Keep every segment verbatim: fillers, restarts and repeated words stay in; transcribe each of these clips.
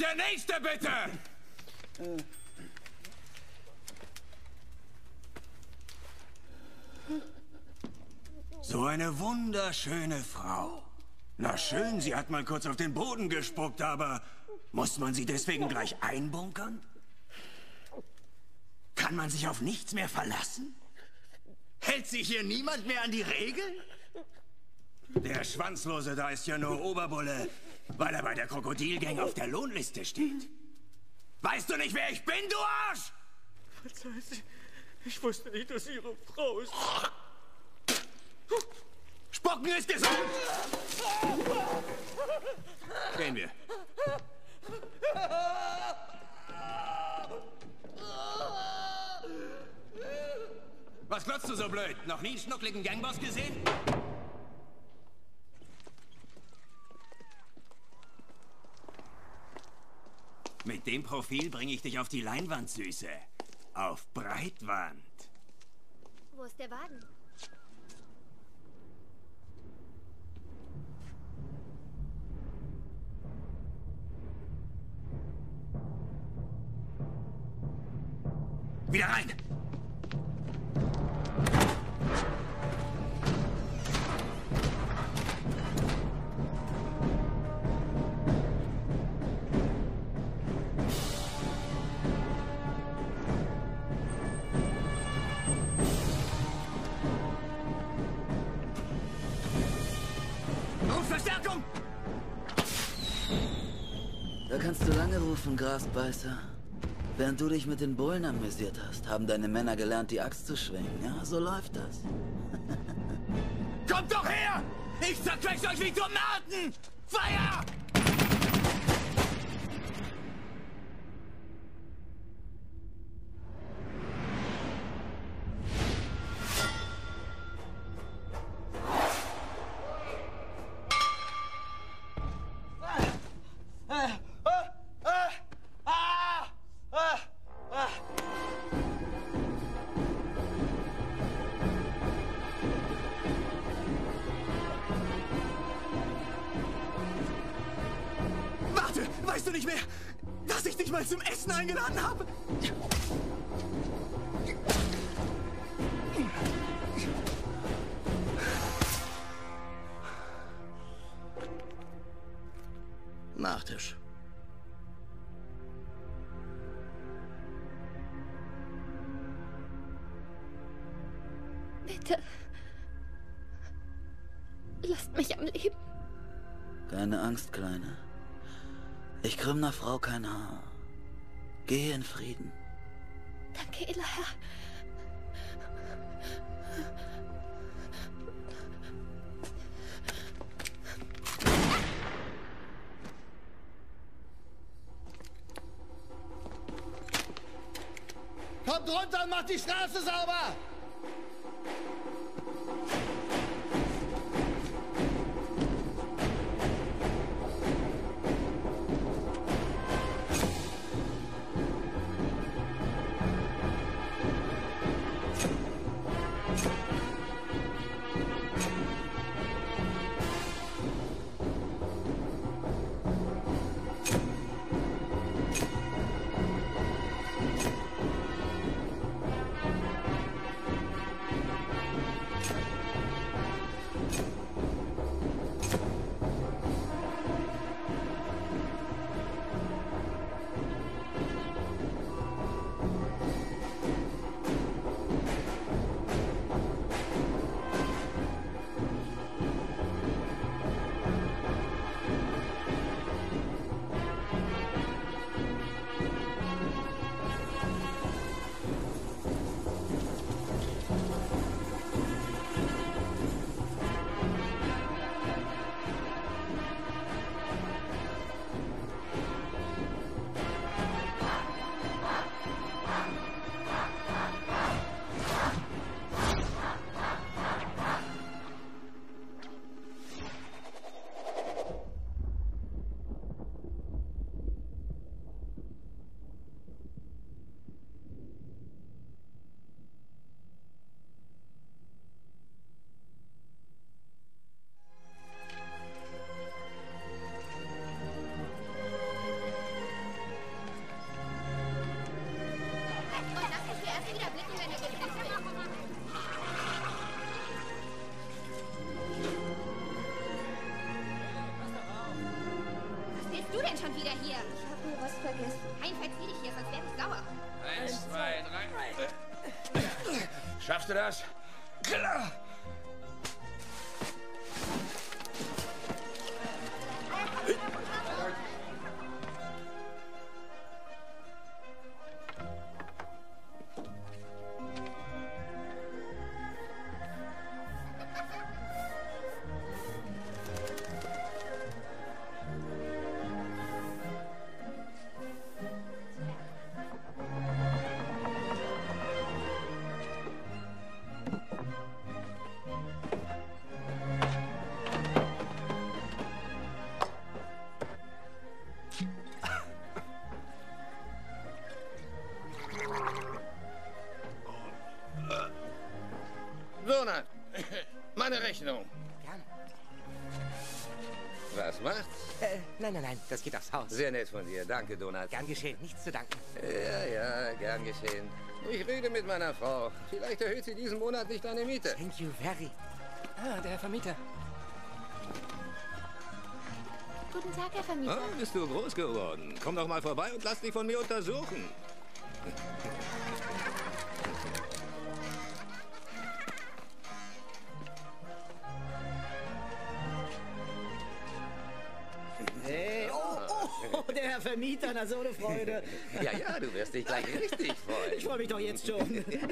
Der nächste, bitte! So eine wunderschöne Frau. Na schön, sie hat mal kurz auf den Boden gespuckt, aber muss man sie deswegen gleich einbunkern? Kann man sich auf nichts mehr verlassen? Hält sich hier niemand mehr an die Regeln? Der Schwanzlose da ist ja nur Oberbulle, weil er bei der Krokodilgang auf der Lohnliste steht. Weißt du nicht, wer ich bin, du Arsch? Verzeihen Sie, ich wusste nicht, dass Sie Ihre Frau ist. Spucken ist gesund! Gehen wir. Was glotzt du so blöd? Noch nie einen schnuckligen Gangboss gesehen? Mit dem Profil bringe ich dich auf die Leinwand, Süße. Auf Breitwand. Wo ist der Wagen? Wieder rein! Verstärkung! Da kannst du lange rufen, Grasbeißer. Während du dich mit den Bullen amüsiert hast, haben deine Männer gelernt, die Axt zu schwingen. Ja, so läuft das. Kommt doch her! Ich zerquetsche euch wie Tomaten! Feuer! Weißt du nicht mehr, dass ich dich mal zum Essen eingeladen habe? Nachtisch. Bitte. Lasst mich am Leben. Keine Angst, Kleine. Ich krümm nach Frau kein Haar. Gehe in Frieden. Danke, edler Herr. Kommt runter und macht die Straße sauber! her. Ich habe nur was vergessen. Ein verzieh dich hier, sonst werde ich sauer. Eins, zwei, drei. Schaffst du das? Klar. Donald, meine Rechnung. Gern. Was macht's? Äh, nein, nein, nein, das geht aufs Haus. Sehr nett von dir. Danke, Donald. Gern geschehen, nichts zu danken. Ja, ja, gern geschehen. Ich rede mit meiner Frau. Vielleicht erhöht sie diesen Monat nicht deine Miete. Thank you very. Ah, der Herr Vermieter. Guten Tag, Herr Vermieter. Ah, bist du groß geworden. Komm doch mal vorbei und lass dich von mir untersuchen. Hey, oh, oh, oh, der Herr Vermieter, na so eine Freude. Ja, ja, du wirst dich gleich richtig freuen. Ich freue mich doch jetzt schon.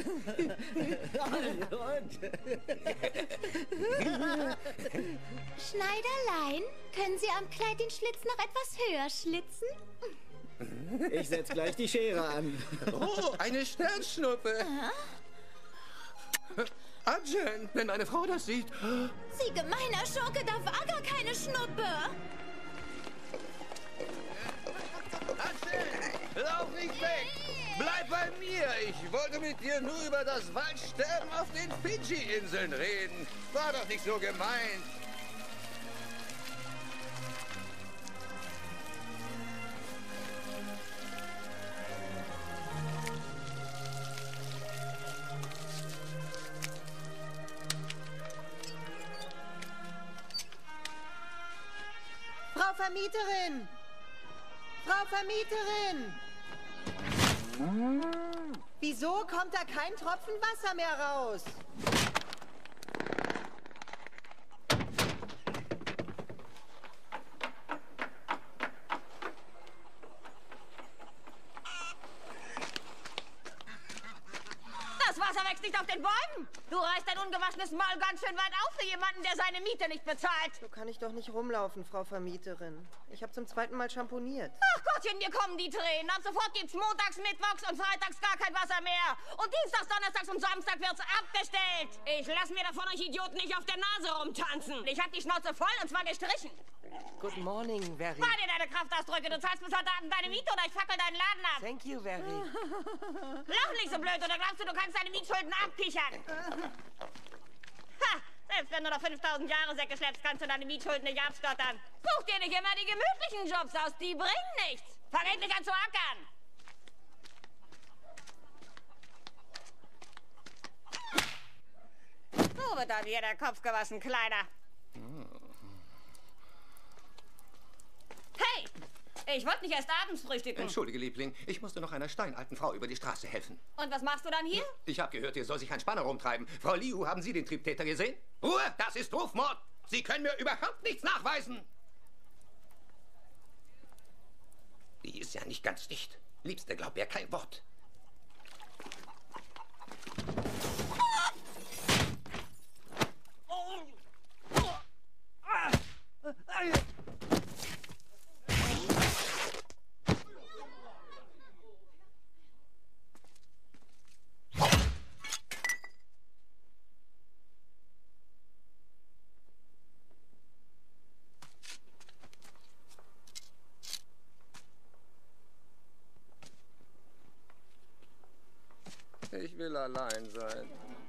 Schneiderlein, können Sie am Kleid den Schlitz noch etwas höher schlitzen? Ich setz gleich die Schere an. Oh, eine Sternschnuppe. Arjen, wenn meine Frau das sieht. Sie gemeiner Schurke, da war gar keine Schnuppe. Lauf nicht weg! Bleib bei mir! Ich wollte mit dir nur über das Waldsterben auf den Fidschi-Inseln reden. War doch nicht so gemeint. Frau Vermieterin! Frau Vermieterin! Wieso kommt da kein Tropfen Wasser mehr raus? Das Wasser wächst nicht auf den Bäumen. Du reißt dein ungewaschenes Maul ganz schön weit auf für jemanden, der seine Miete nicht bezahlt. So kann ich doch nicht rumlaufen, Frau Vermieterin. Ich habe zum zweiten Mal schamponiert. Ach Gottchen, mir kommen die Tränen. Ab sofort gibt's montags, mittwochs und freitags gar kein Wasser mehr. Und dienstags, donnerstags und Samstag wird's abgestellt. Ich lass mir davon euch Idioten nicht auf der Nase rumtanzen. Ich hab die Schnauze voll und zwar gestrichen. Good morning, Very. Spar dir deine Kraftausdrücke. Du zahlst bis heute Abend deine Miete oder ich fackel deinen Laden ab. Thank you, Very. Lach nicht so blöd oder glaubst du, du kannst deine Mietschulden abkichern? Ha! Selbst wenn du noch fünftausend Jahre Säcke schleppst, kannst du deine Mietschulden nicht abstottern. Such dir nicht immer die gemütlichen Jobs aus, die bringen nichts. Fang endlich an zu ackern. So wird dann hier der Kopf gewaschen, Kleiner. Hey! Ich wollte nicht erst abends frühstücken. Entschuldige, Liebling. Ich musste noch einer steinalten Frau über die Straße helfen. Und was machst du dann hier? Ich habe gehört, hier soll sich ein Spanner rumtreiben. Frau Liu, haben Sie den Triebtäter gesehen? Ruhe! Das ist Rufmord! Sie können mir überhaupt nichts nachweisen! Die ist ja nicht ganz dicht. Liebste, glaub mir kein Wort. Ich will allein sein.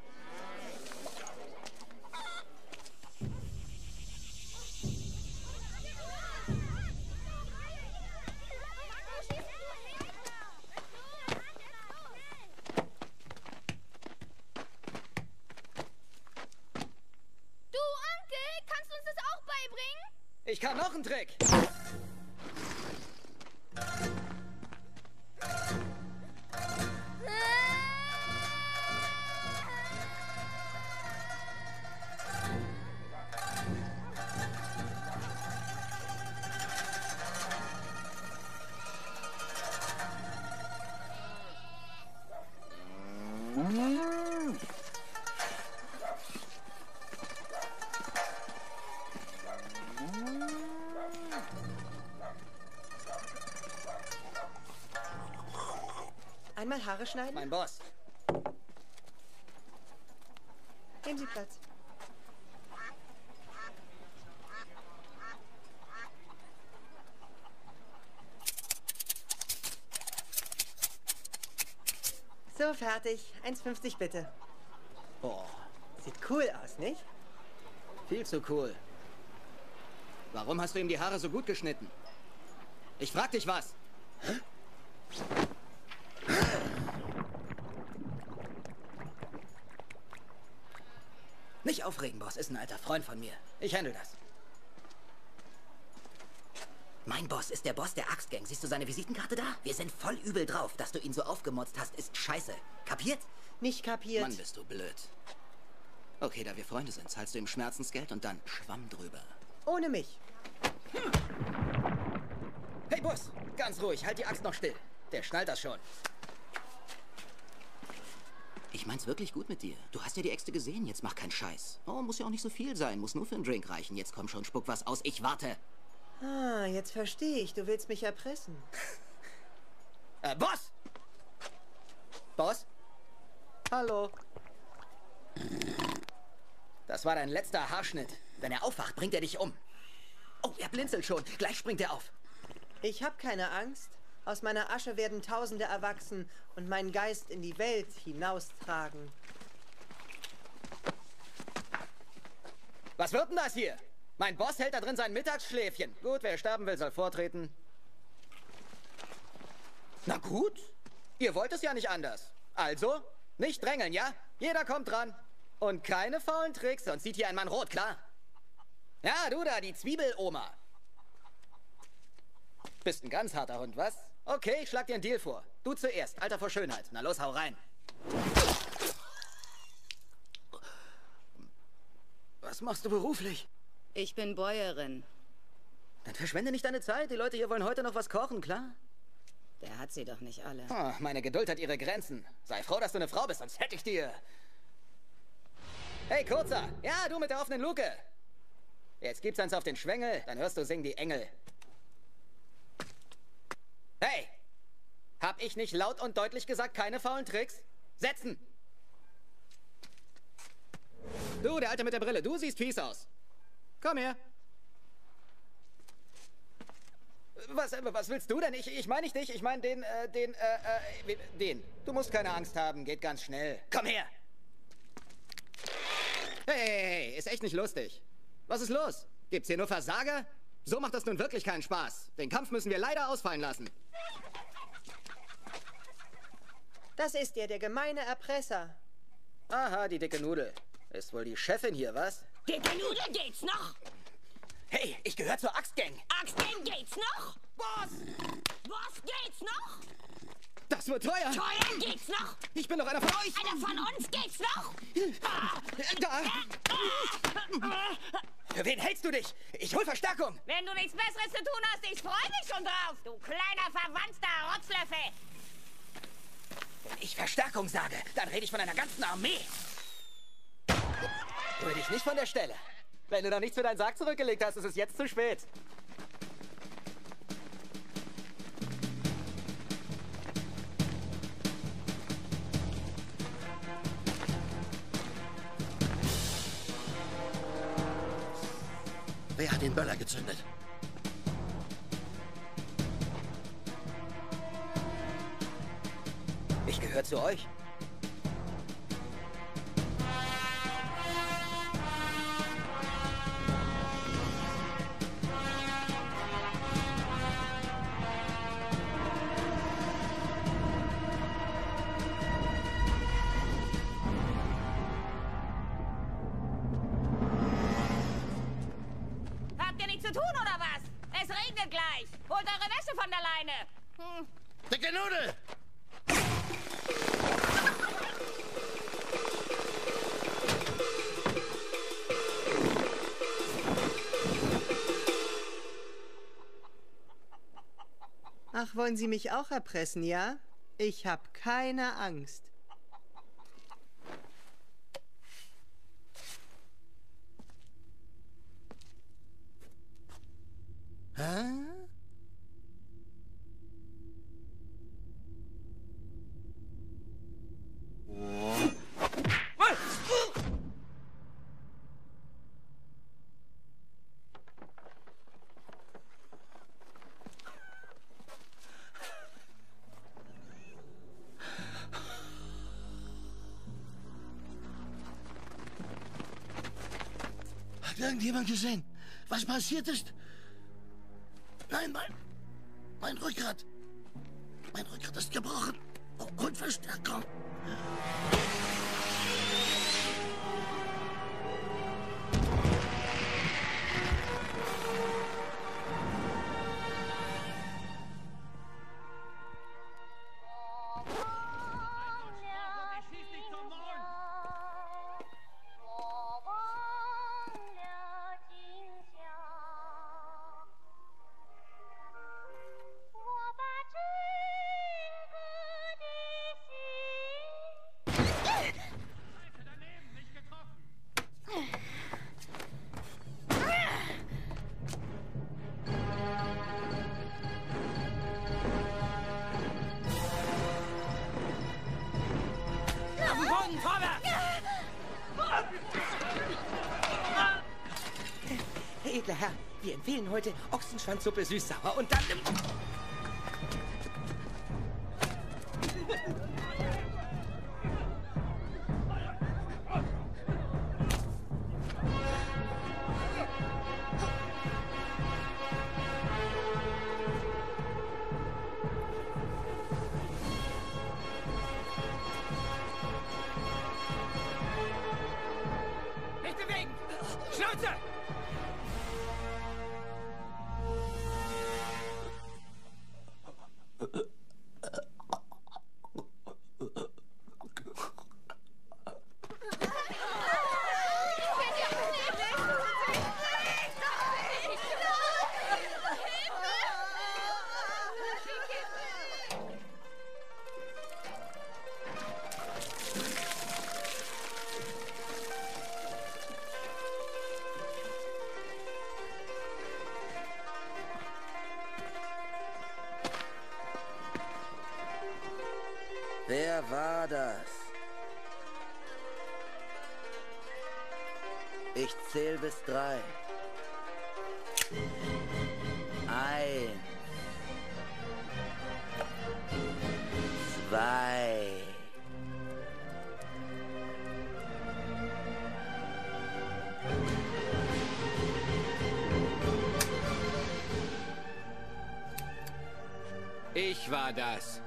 Du, Onkel, kannst du uns das auch beibringen? Ich kann noch einen Trick. mal Haare schneiden? Mein Boss. Nehmen Sie Platz. So, fertig. eins fünfzig bitte. Boah, Sieht cool aus, nicht? viel zu cool. Warum hast du ihm die Haare so gut geschnitten? Ich frag dich was. Nicht aufregen, Boss. Ist ein alter Freund von mir. Ich handle das. Mein Boss ist der Boss der Axtgang. Siehst du seine Visitenkarte da? Wir sind voll übel drauf. Dass du ihn so aufgemotzt hast, ist scheiße. Kapiert? Nicht kapiert. Mann, bist du blöd. Okay, da wir Freunde sind, zahlst du ihm Schmerzensgeld und dann Schwamm drüber. Ohne mich. Hm. Hey, Boss! Ganz ruhig, halt die Axt noch still. Der schnallt das schon. Ich mein's wirklich gut mit dir. Du hast ja die Äxte gesehen, jetzt mach keinen Scheiß. Oh, muss ja auch nicht so viel sein, muss nur für einen Drink reichen. Jetzt komm schon, spuck was aus, ich warte. Ah, jetzt verstehe ich. Du willst mich erpressen. äh, Boss! Boss? Hallo? Das war dein letzter Haarschnitt. Wenn er aufwacht, bringt er dich um. Oh, er blinzelt schon. Gleich springt er auf. Ich habe keine Angst. Aus meiner Asche werden Tausende erwachsen und meinen Geist in die Welt hinaustragen. Was wird denn das hier? Mein Boss hält da drin sein Mittagsschläfchen. Gut, wer sterben will, soll vortreten. Na gut. Ihr wollt es ja nicht anders. Also, nicht drängeln, ja? Jeder kommt dran. Und keine faulen Tricks, sonst sieht hier ein Mann rot, klar? Ja, du da, die Zwiebeloma. Bist ein ganz harter Hund, was? Okay, ich schlag dir einen Deal vor. Du zuerst, Alter vor Schönheit. Na los, hau rein. Was machst du beruflich? Ich bin Bäuerin. Dann verschwende nicht deine Zeit. Die Leute hier wollen heute noch was kochen, klar? Der hat sie doch nicht alle. Oh, meine Geduld hat ihre Grenzen. Sei froh, dass du eine Frau bist, sonst hätte ich dir... Hey, Kurzer! Ja, du mit der offenen Luke! Jetzt gibt's eins auf den Schwengel, dann hörst du singen die Engel. Hey! Hab ich nicht laut und deutlich gesagt, keine faulen Tricks? Setzen! Du, der Alte mit der Brille, du siehst fies aus. Komm her. Was, was willst du denn? Ich, ich meine nicht dich, ich meine den, äh, den, äh, äh, den. Du musst keine Angst haben, geht ganz schnell. Komm her! Hey, hey, hey, ist echt nicht lustig. Was ist los? Gibt's hier nur Versager? So macht das nun wirklich keinen Spaß. Den Kampf müssen wir leider ausfallen lassen. Das ist er, der gemeine Erpresser. Aha, die dicke Nudel. Ist wohl die Chefin hier, was? Dicke Nudel geht's noch? Hey, ich gehöre zur Axtgang. Axtgang geht's noch? Boss! Boss geht's noch? Das wird teuer. Teuer geht's noch? Ich bin doch einer von euch. Einer von uns geht's noch? Da! Für wen hältst du dich? Ich hol Verstärkung. Wenn du nichts Besseres zu tun hast, ich freue mich schon drauf, du kleiner verwandter Rotzlöffel. Wenn ich Verstärkung sage, dann rede ich von einer ganzen Armee. Rühr dich nicht von der Stelle. Wenn du noch nichts für deinen Sarg zurückgelegt hast, ist es jetzt zu spät. Wer hat den Böller gezündet? Ich gehöre zu euch. Habt ihr nichts zu tun, oder was? Es regnet gleich. Holt eure Wäsche von der Leine. Hm. Dicke Nudel! Ach, wollen Sie mich auch erpressen, ja? Ich hab keine Angst. Hä? Hat irgendjemand gesehen, was passiert ist? Nein, mein... Mein Rückgrat. Mein Rückgrat ist gebrochen. Und Verstärkung. Edler Herr, wir empfehlen heute Ochsenschwanzsuppe süß-sauer und dann... Nicht bewegen! Schnauze! Wer war das? Ich zähl bis drei. Eins. Zwei. Ich war das.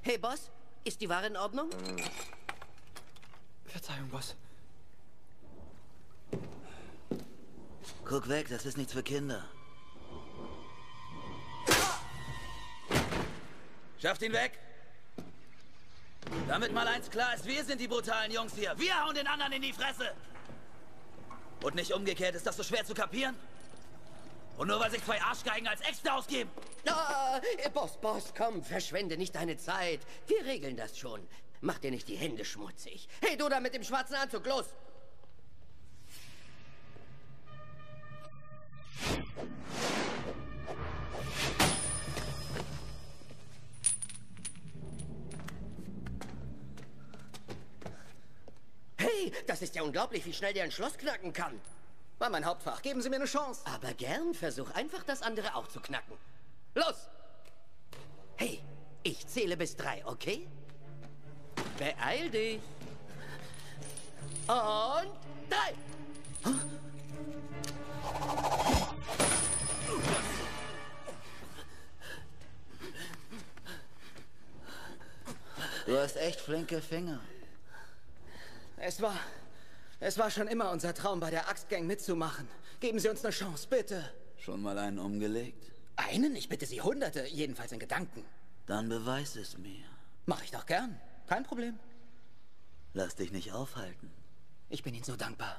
Hey, Boss, ist die Ware in Ordnung? Verzeihung, Boss. Guck weg, das ist nichts für Kinder. Schafft ihn weg! Damit mal eins klar ist, wir sind die brutalen Jungs hier. Wir hauen den anderen in die Fresse! Und nicht umgekehrt, ist das so schwer zu kapieren? Und nur weil sich zwei Arschgeigen als Äxte ausgeben? Ah, Boss, Boss, komm, verschwende nicht deine Zeit. Wir regeln das schon. Mach dir nicht die Hände schmutzig. Hey, du da mit dem schwarzen Anzug, los! Hey, das ist ja unglaublich, wie schnell der ein Schloss knacken kann. War mein Hauptfach. Geben Sie mir eine Chance. Aber gern, versuch einfach, das andere auch zu knacken. Los! Hey, ich zähle bis drei, okay? Beeil dich. Und drei. Du hast echt flinke Finger. Es war... Es war schon immer unser Traum, bei der Axtgang mitzumachen. Geben Sie uns eine Chance, bitte. Schon mal einen umgelegt? Einen? Ich bitte Sie Hunderte, jedenfalls in Gedanken. Dann beweis es mir. Mach ich doch gern. Kein Problem. Lass dich nicht aufhalten. Ich bin Ihnen so dankbar.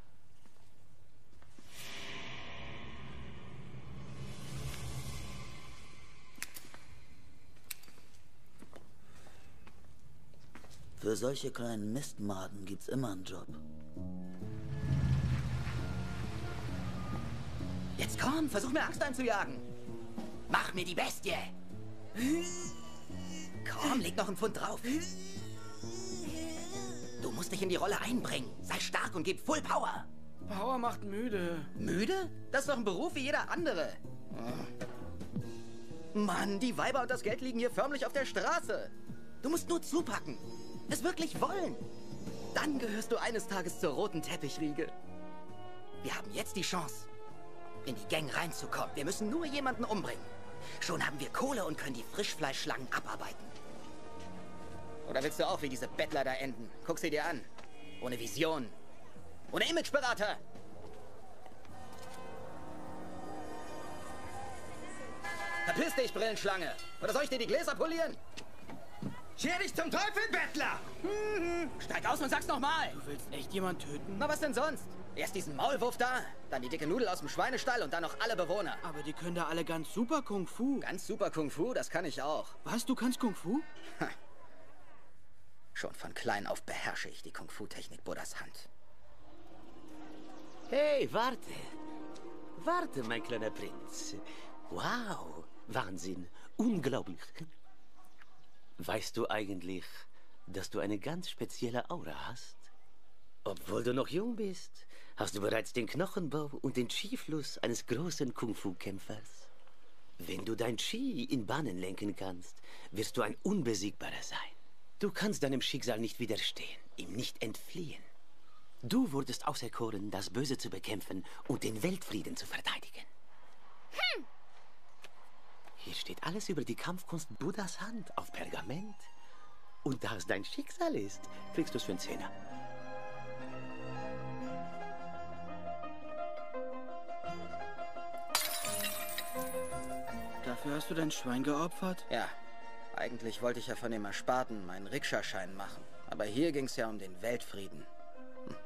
Für solche kleinen Mistmaden gibt's immer einen Job. Jetzt komm, versuch mir Axt einzujagen. Mach mir die Bestie. Komm, leg noch einen Pfund drauf. Du musst dich in die Rolle einbringen. Sei stark und gib Full Power. Power macht müde. Müde? Das ist doch ein Beruf wie jeder andere. Mann, die Weiber und das Geld liegen hier förmlich auf der Straße. Du musst nur zupacken. Es wirklich wollen. Dann gehörst du eines Tages zur roten Teppichriege. Wir haben jetzt die Chance, in die Gang reinzukommen. Wir müssen nur jemanden umbringen. Schon haben wir Kohle und können die Frischfleischschlangen abarbeiten. Oder willst du auch wie diese Bettler da enden? Guck sie dir an. Ohne Vision. Ohne Imageberater. Verpiss dich, Brillenschlange. Oder soll ich dir die Gläser polieren? Scher dich zum Teufel, Bettler! Mhm. Steig aus und sag's nochmal. Du willst echt jemanden töten? Na, was denn sonst? Erst diesen Maulwurf da, dann die dicke Nudel aus dem Schweinestall und dann noch alle Bewohner. Aber die können da alle ganz super Kung Fu. Ganz super Kung Fu, das kann ich auch. Was, du kannst Kung Fu? Ha. Schon von klein auf beherrsche ich die Kung Fu-Technik Buddhas Hand. Hey, warte. Warte, mein kleiner Prinz. Wow, Wahnsinn, unglaublich. Weißt du eigentlich, dass du eine ganz spezielle Aura hast? Obwohl du noch jung bist, hast du bereits den Knochenbau und den Chi-Fluss eines großen Kung-Fu-Kämpfers. Wenn du dein Chi in Bahnen lenken kannst, wirst du ein Unbesiegbarer sein. Du kannst deinem Schicksal nicht widerstehen, ihm nicht entfliehen. Du wurdest auserkoren, das Böse zu bekämpfen und den Weltfrieden zu verteidigen. Hm. Hier steht alles über die Kampfkunst Buddhas Hand auf Pergament. Und da es dein Schicksal ist, kriegst du es für einen Zehner. Dafür hast du dein Schwein geopfert? Ja. Eigentlich wollte ich ja von dem Ersparten meinen Rikscha-Schein machen. Aber hier ging es ja um den Weltfrieden. Hm.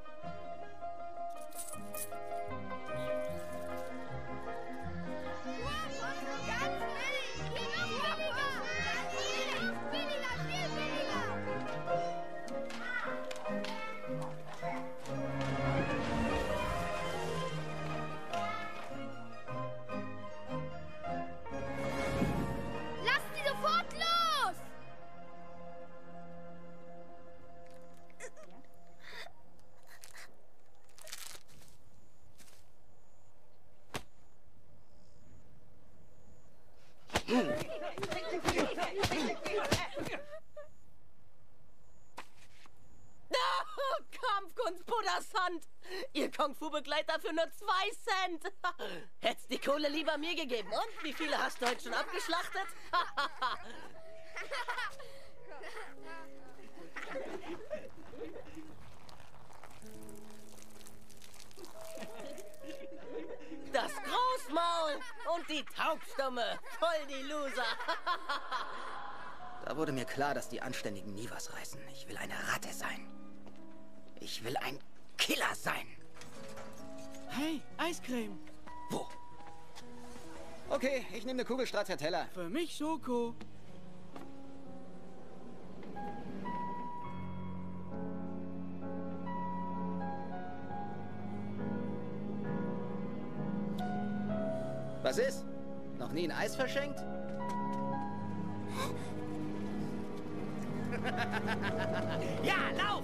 Kampfkunst Buddhas Hand. Ihr Kung-Fu-Begleiter für nur zwei Cent. Hättest die Kohle lieber mir gegeben. Und wie viele hast du heute schon abgeschlachtet? Das Großmaul und die Taubstumme. Voll die Loser. Da wurde mir klar, dass die Anständigen nie was reißen. Ich will eine Ratte sein. Ich will ein Killer sein. Hey, Eiscreme. Wo? Okay, ich nehme eine Kugel Stracciatella. Für mich Schoko. Was ist? Noch nie ein Eis verschenkt? Ja, lauf!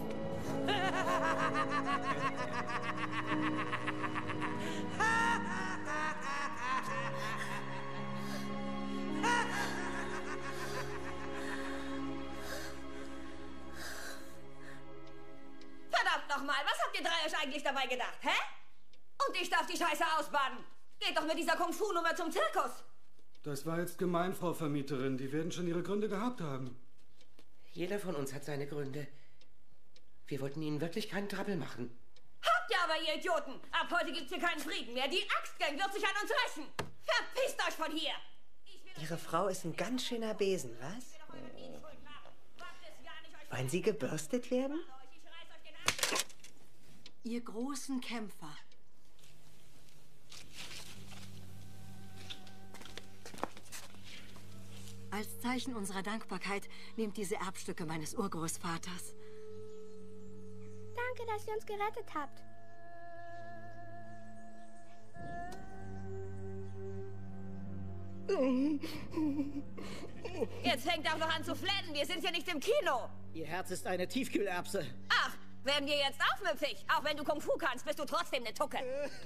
Verdammt nochmal, was habt ihr drei euch eigentlich dabei gedacht, hä? Und ich darf die Scheiße ausbaden. Geht doch mit dieser Kung-Fu-Nummer zum Zirkus. Das war jetzt gemein, Frau Vermieterin. Die werden schon ihre Gründe gehabt haben. Jeder von uns hat seine Gründe. Wir wollten Ihnen wirklich keinen Trouble machen. Habt ihr aber, ihr Idioten! Ab heute gibt's hier keinen Frieden mehr. Die Axtgang wird sich an uns rächen. Verpisst euch von hier! Ihre Frau ist ein ganz schöner Besen, was? Wollen Sie gebürstet werden? Ihr großen Kämpfer. Als Zeichen unserer Dankbarkeit nehmt diese Erbstücke meines Urgroßvaters. Danke, dass ihr uns gerettet habt. Jetzt fängt auch noch an zu flennen. Wir sind ja nicht im Kino. Ihr Herz ist eine Tiefkühlerbse. Ach, werden wir jetzt aufmüpfig? Auch wenn du Kung Fu kannst, bist du trotzdem eine Tucke.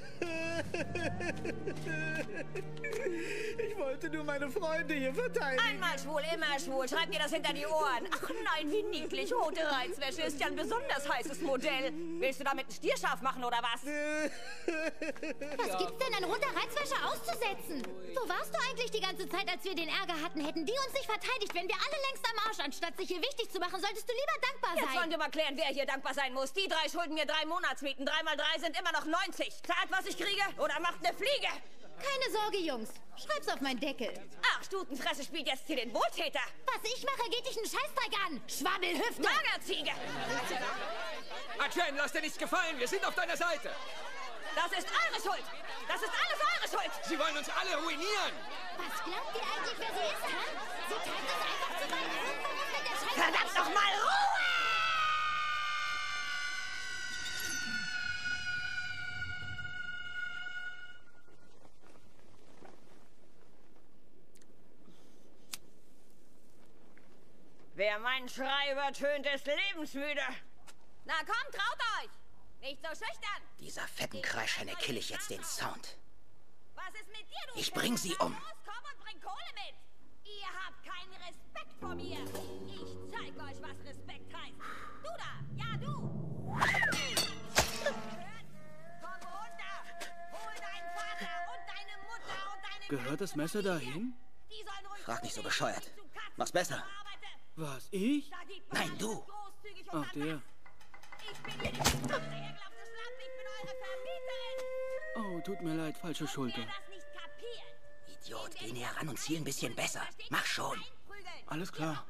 Ich wollte nur meine Freunde hier verteidigen. Einmal schwul, immer schwul. Schreib dir das hinter die Ohren. Ach nein, wie niedlich. Rote Reizwäsche ist ja ein besonders heißes Modell. Willst du damit ein Stier scharf machen oder was? Was gibt's denn an roter Reizwäsche auszusetzen? Wo warst du eigentlich die ganze Zeit, als wir den Ärger hatten? Hätten die uns nicht verteidigt, wenn wir alle längst am Arsch, anstatt sich hier wichtig zu machen, solltest du lieber dankbar sein. Jetzt wollen wir mal klären, wer hier dankbar sein muss. Die drei schulden mir drei Monatsmieten. Drei mal drei sind immer noch neunzig. Zahlt, was ich kriege, oder macht eine Fliege. Keine Sorge, Jungs. Schreib's auf meinen Deckel. Ach, Stutenfresse spielt jetzt hier den Wohltäter. Was ich mache, geht dich einen Scheißdreck an. Schwabbelhüfte. Magerziege. Adrian, lass dir nichts gefallen. Wir sind auf deiner Seite. Das ist eure Schuld. Das ist alles eure Schuld. Sie wollen uns alle ruinieren. Was glaubt ihr eigentlich, wer sie ist, hä? Sie treibt es einfach zu weit. Irgendwann muss mit der Scheiße... Verdammt noch mal Ruhe! Wer meinen Schrei übertönt, ist lebensmüde. Na komm, traut euch! Nicht so schüchtern! Dieser fetten Kreischhenne kill ich jetzt den Sound. Was ist mit dir, du? Ich bring sie um. Los, komm und bring Kohle mit! Ihr habt keinen Respekt vor mir! Ich zeig euch, was Respekt heißt! Du da! Ja, du! Komm runter! Hol deinen Vater und deine Mutter und deine... Gehört das Messer dahin? Frag nicht so bescheuert. Mach's besser. Was, ich? Nein, du. Ach, der. Oh, tut mir leid, falsche Schulter. Idiot, geh näher ran und ziel ein bisschen besser. Mach schon. Alles klar.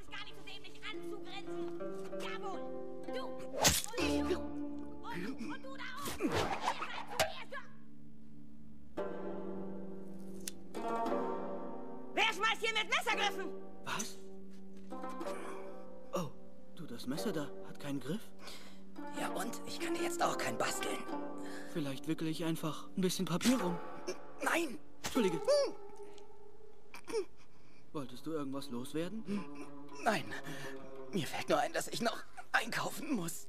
Wer schmeißt hier mit Messergriffen? Was? Oh, du, das Messer da hat keinen Griff? Ja und? Ich kann dir jetzt auch kein basteln. Vielleicht wickle ich einfach ein bisschen Papier rum. Nein! Entschuldige. Wolltest du irgendwas loswerden? Nein. Mir fällt nur ein, dass ich noch einkaufen muss.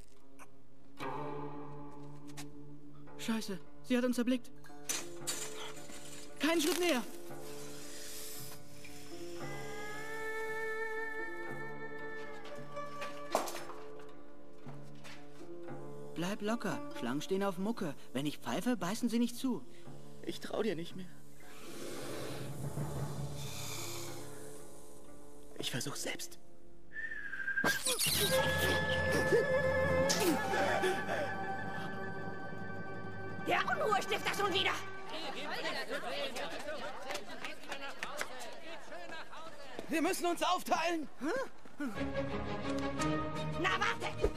Scheiße, sie hat uns erblickt. Keinen Schritt näher. Bleib locker. Schlangen stehen auf Mucke. Wenn ich pfeife, beißen sie nicht zu. Ich trau dir nicht mehr. Ich versuch's selbst. Der Unruhestifter schon wieder! Wir müssen uns aufteilen. Na, warte!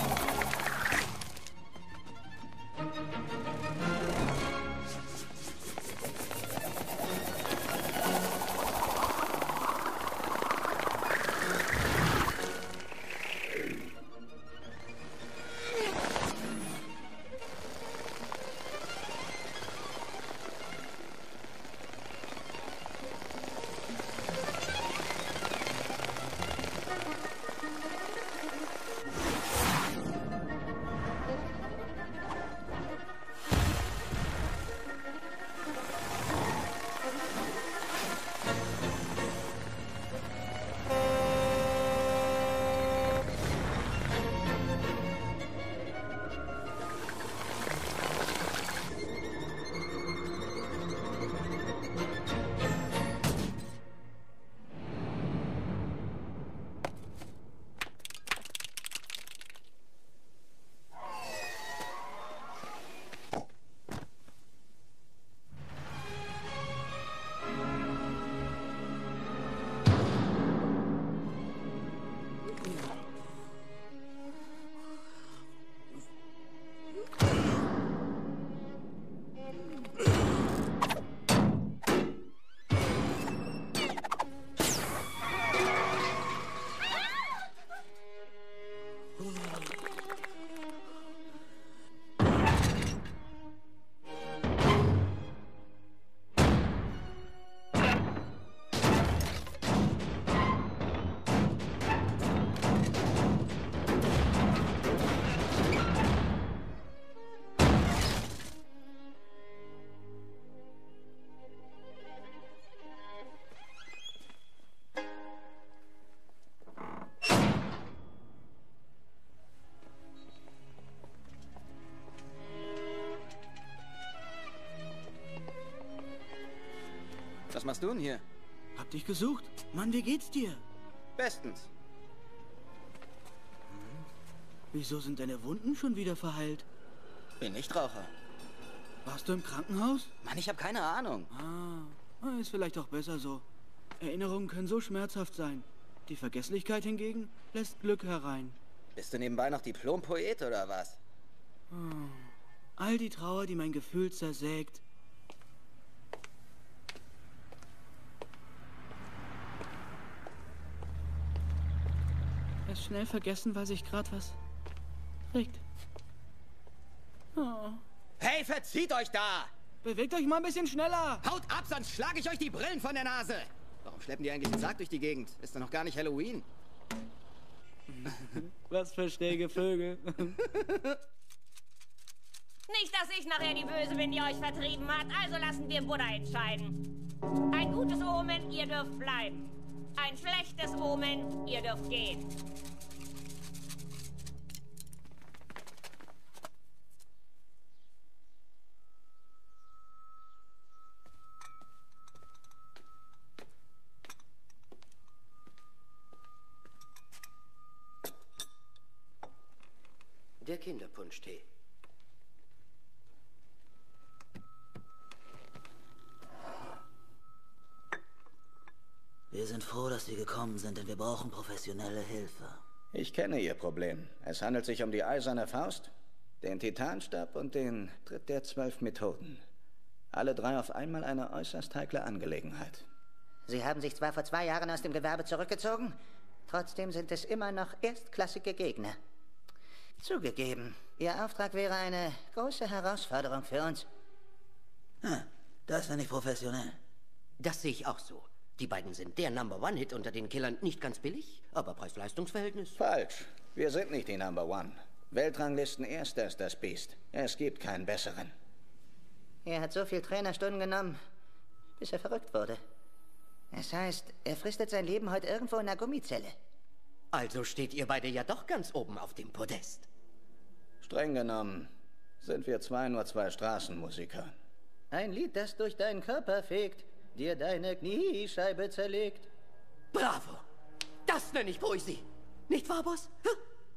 Was machst du denn hier? Hab dich gesucht. Mann, wie geht's dir? Bestens. Hm. Wieso sind deine Wunden schon wieder verheilt? Bin Nichtraucher. Warst du im Krankenhaus? Mann, ich habe keine Ahnung. Ah, ist vielleicht auch besser so. Erinnerungen können so schmerzhaft sein. Die Vergesslichkeit hingegen lässt Glück herein. Bist du nebenbei noch Diplom-Poet oder was? Hm. All die Trauer, die mein Gefühl zersägt. Schnell vergessen, weil sich gerade was regt. Oh. Hey, verzieht euch da! Bewegt euch mal ein bisschen schneller! Haut ab, sonst schlage ich euch die Brillen von der Nase! Warum schleppen die eigentlich einen Sarg durch die Gegend? Ist doch noch gar nicht Halloween. Was für schräge Vögel. Nicht, dass ich nachher die Böse bin, die euch vertrieben hat. Also lassen wir Buddha entscheiden. Ein gutes Omen, ihr dürft bleiben. Ein schlechtes Omen, ihr dürft gehen. Der Kinderpunschtee. Wir sind froh, dass Sie gekommen sind, denn wir brauchen professionelle Hilfe. Ich kenne Ihr Problem. Es handelt sich um die eiserne Faust, den Titanstab und den Tritt der zwölf Methoden. Alle drei auf einmal eine äußerst heikle Angelegenheit. Sie haben sich zwar vor zwei Jahren aus dem Gewerbe zurückgezogen, trotzdem sind es immer noch erstklassige Gegner. Zugegeben, Ihr Auftrag wäre eine große Herausforderung für uns. Hm, das finde ich professionell. Das sehe ich auch so. Die beiden sind der Number-One-Hit unter den Killern. Nicht ganz billig, aber Preis-Leistungs-Verhältnis. Falsch. Wir sind nicht die Number One. Weltranglisten Erster ist das Biest. Es gibt keinen besseren. Er hat so viel Trainerstunden genommen, bis er verrückt wurde. Das heißt, er fristet sein Leben heute irgendwo in einer Gummizelle. Also steht ihr beide ja doch ganz oben auf dem Podest. Streng genommen sind wir zwei nur zwei Straßenmusiker. Ein Lied, das durch deinen Körper fegt, dir deine Kniescheibe zerlegt. Bravo! Das nenne ich Poesie. Nicht wahr, Boss? Hä?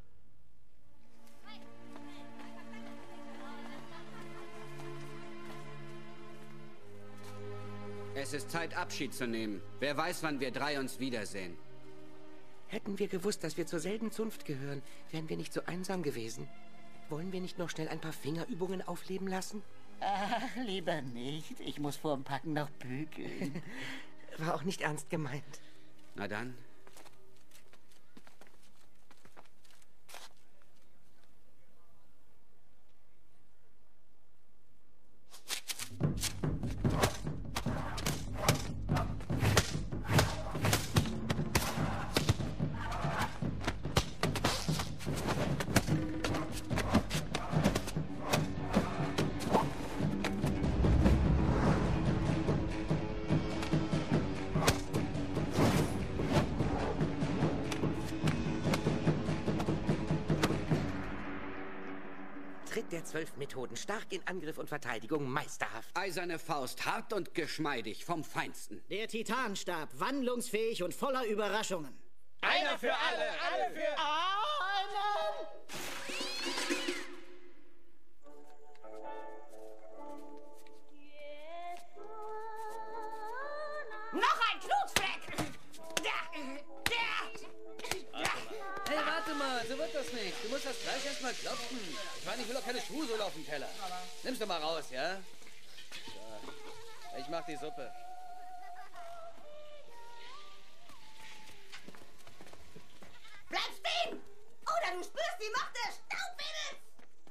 Es ist Zeit, Abschied zu nehmen. Wer weiß, wann wir drei uns wiedersehen. Hätten wir gewusst, dass wir zur selben Zunft gehören, wären wir nicht so einsam gewesen. Wollen wir nicht noch schnell ein paar Fingerübungen aufleben lassen? Ach, lieber nicht. Ich muss vorm Packen noch bügeln. War auch nicht ernst gemeint. Na dann. Der zwölf Methoden, stark in Angriff und Verteidigung, meisterhaft. Eiserne Faust, hart und geschmeidig, vom Feinsten. Der Titanstab, wandlungsfähig und voller Überraschungen. Einer für alle, alle für einen! Noch ein Knutschfleck! Der! Der! Ja! Hey, warte mal, so wird das nicht. Du musst das Fleisch erstmal klopfen. Ich meine, ich will doch keine Schuhsohle auf dem Teller. Nimm's doch mal raus, ja? So. Ich mach die Suppe. Bleib stehen! Oder du spürst die Macht des Staubwirbels!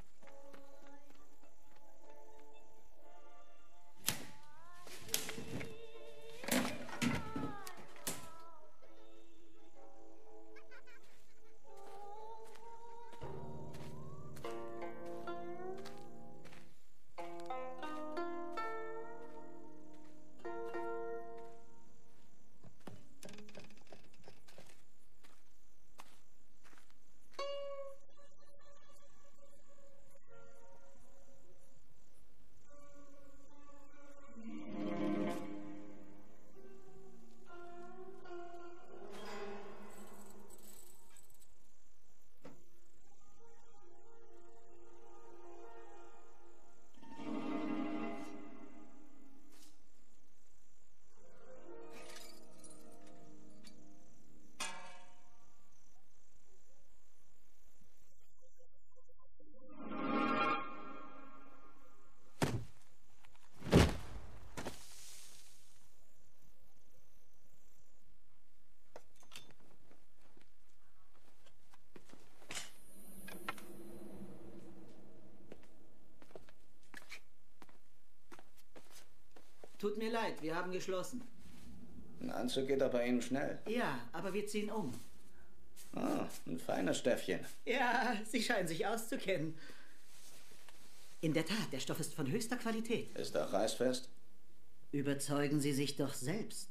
Tut mir leid, wir haben geschlossen. Ein Anzug geht doch bei Ihnen schnell. Ja, aber wir ziehen um. Oh, ein feines Stäffchen. Ja, Sie scheinen sich auszukennen. In der Tat, der Stoff ist von höchster Qualität. Ist auch reißfest? Überzeugen Sie sich doch selbst.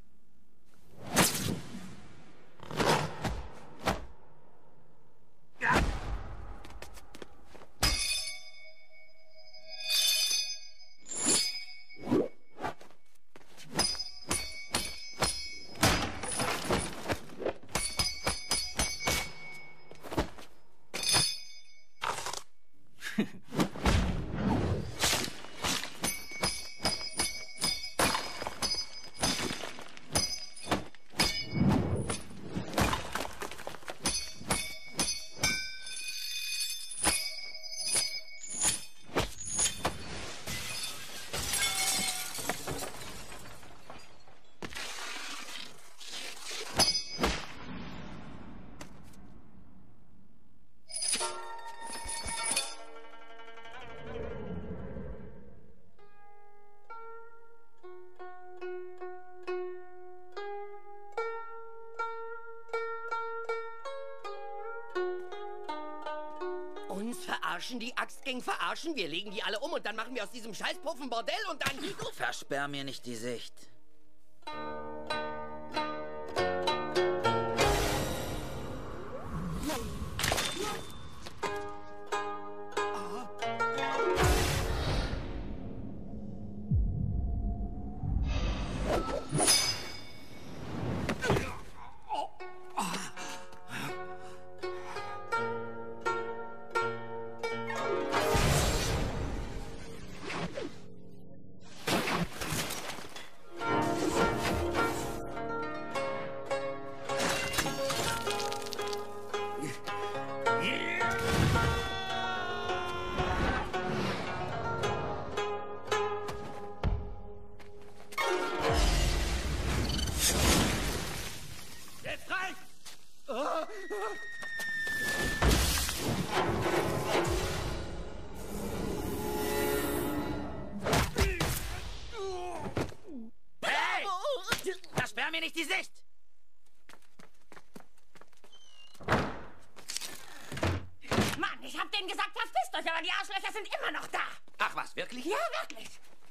Verarschen, die Axtgang verarschen. Wir legen die alle um und dann machen wir aus diesem Scheißpuff ein Bordell und dann... Versperr mir nicht die Sicht. Hey! Versperr mir nicht die Sicht! Mann, ich hab denen gesagt, verpisst euch, aber die Arschlöcher sind immer noch da. Ach was, wirklich? Ja, wirklich.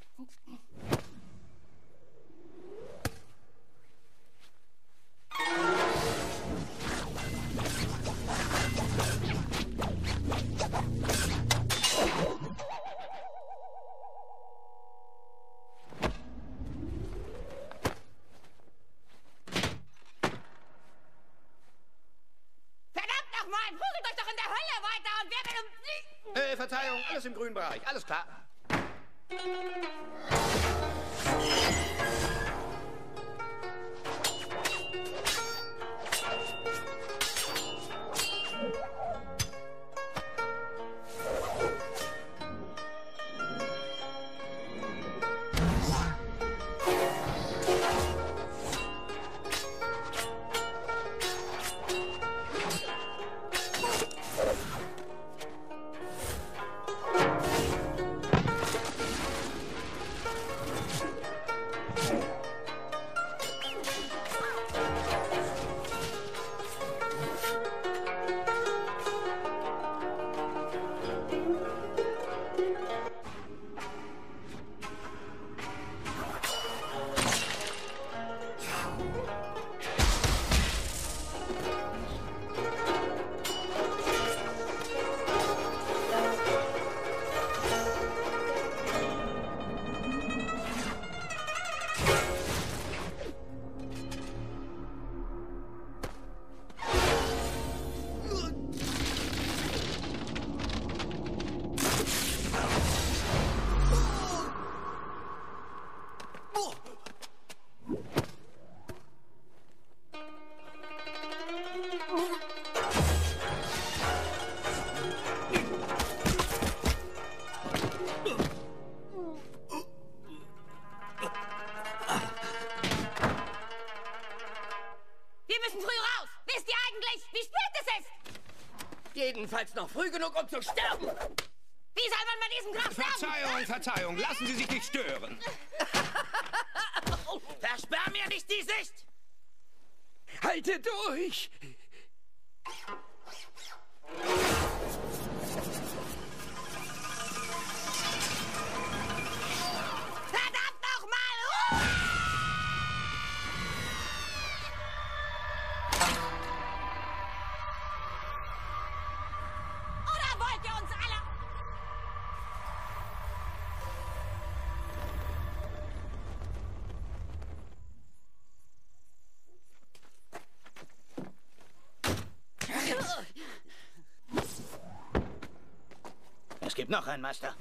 Verdammt nochmal, prügelt euch doch in der Hölle weiter und wer will um... Äh, Verzeihung, alles im grünen Bereich, alles klar. Jedenfalls noch früh genug, um zu sterben. Wie soll man bei diesem Grab sterben? Verzeihung, Verzeihung, lassen Sie sich nicht stören. Versperr mir nicht die Sicht! Halte durch! Verdammt nochmal! Ruhe! Oder wollt ihr uns alle... Es gibt noch einen, Meister.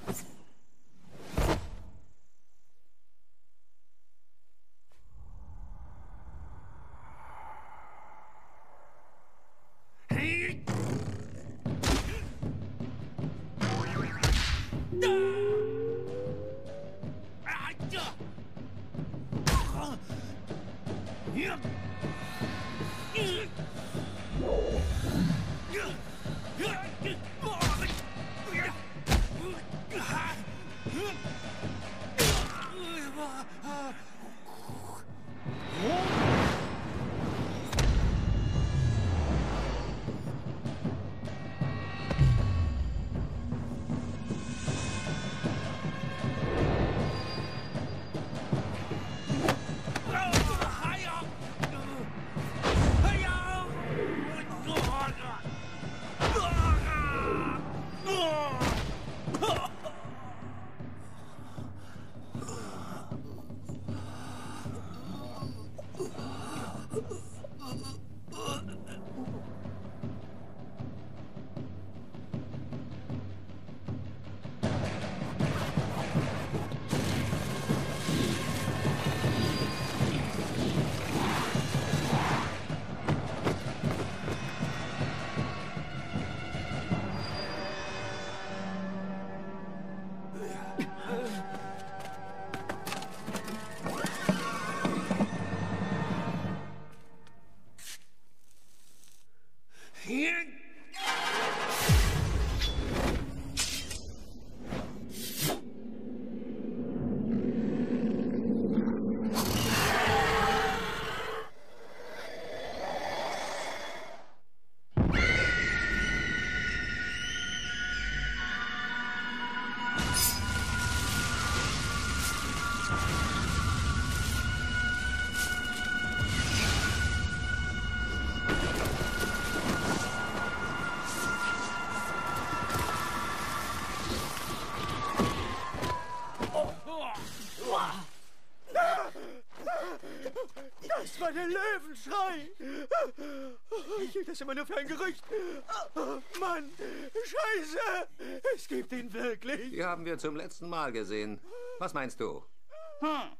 Teufelsschrei! Ich hielt das immer nur für ein Gerücht. Mann, Scheiße! Es gibt ihn wirklich. Die haben wir zum letzten Mal gesehen. Was meinst du? Hm.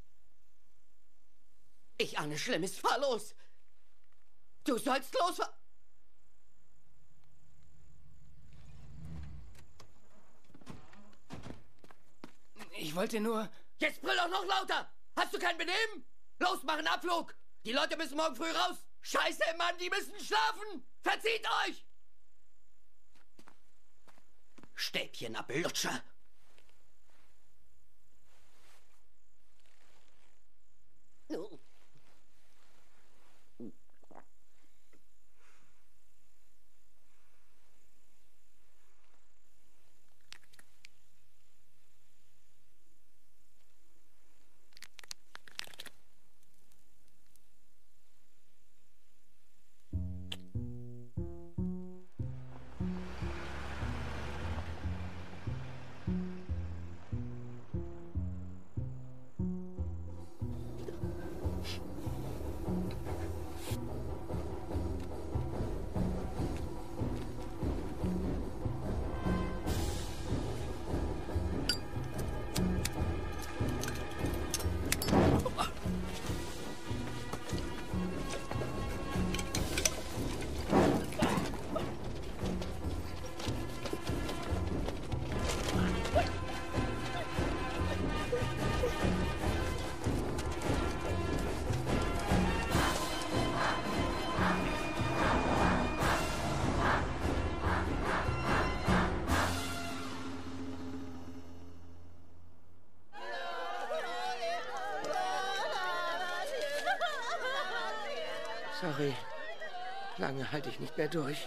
Ich ahne Schlimmes. Fahr los! Du sollst losfahren! Ich wollte nur... Jetzt brüll doch noch lauter! Hast du kein Benehmen? Los, mach einen Abflug! Die Leute müssen morgen früh raus! Scheiße, Mann, die müssen schlafen! Verzieht euch! Stäbchen ablutscher! Oh. Sorry, lange halte ich nicht mehr durch.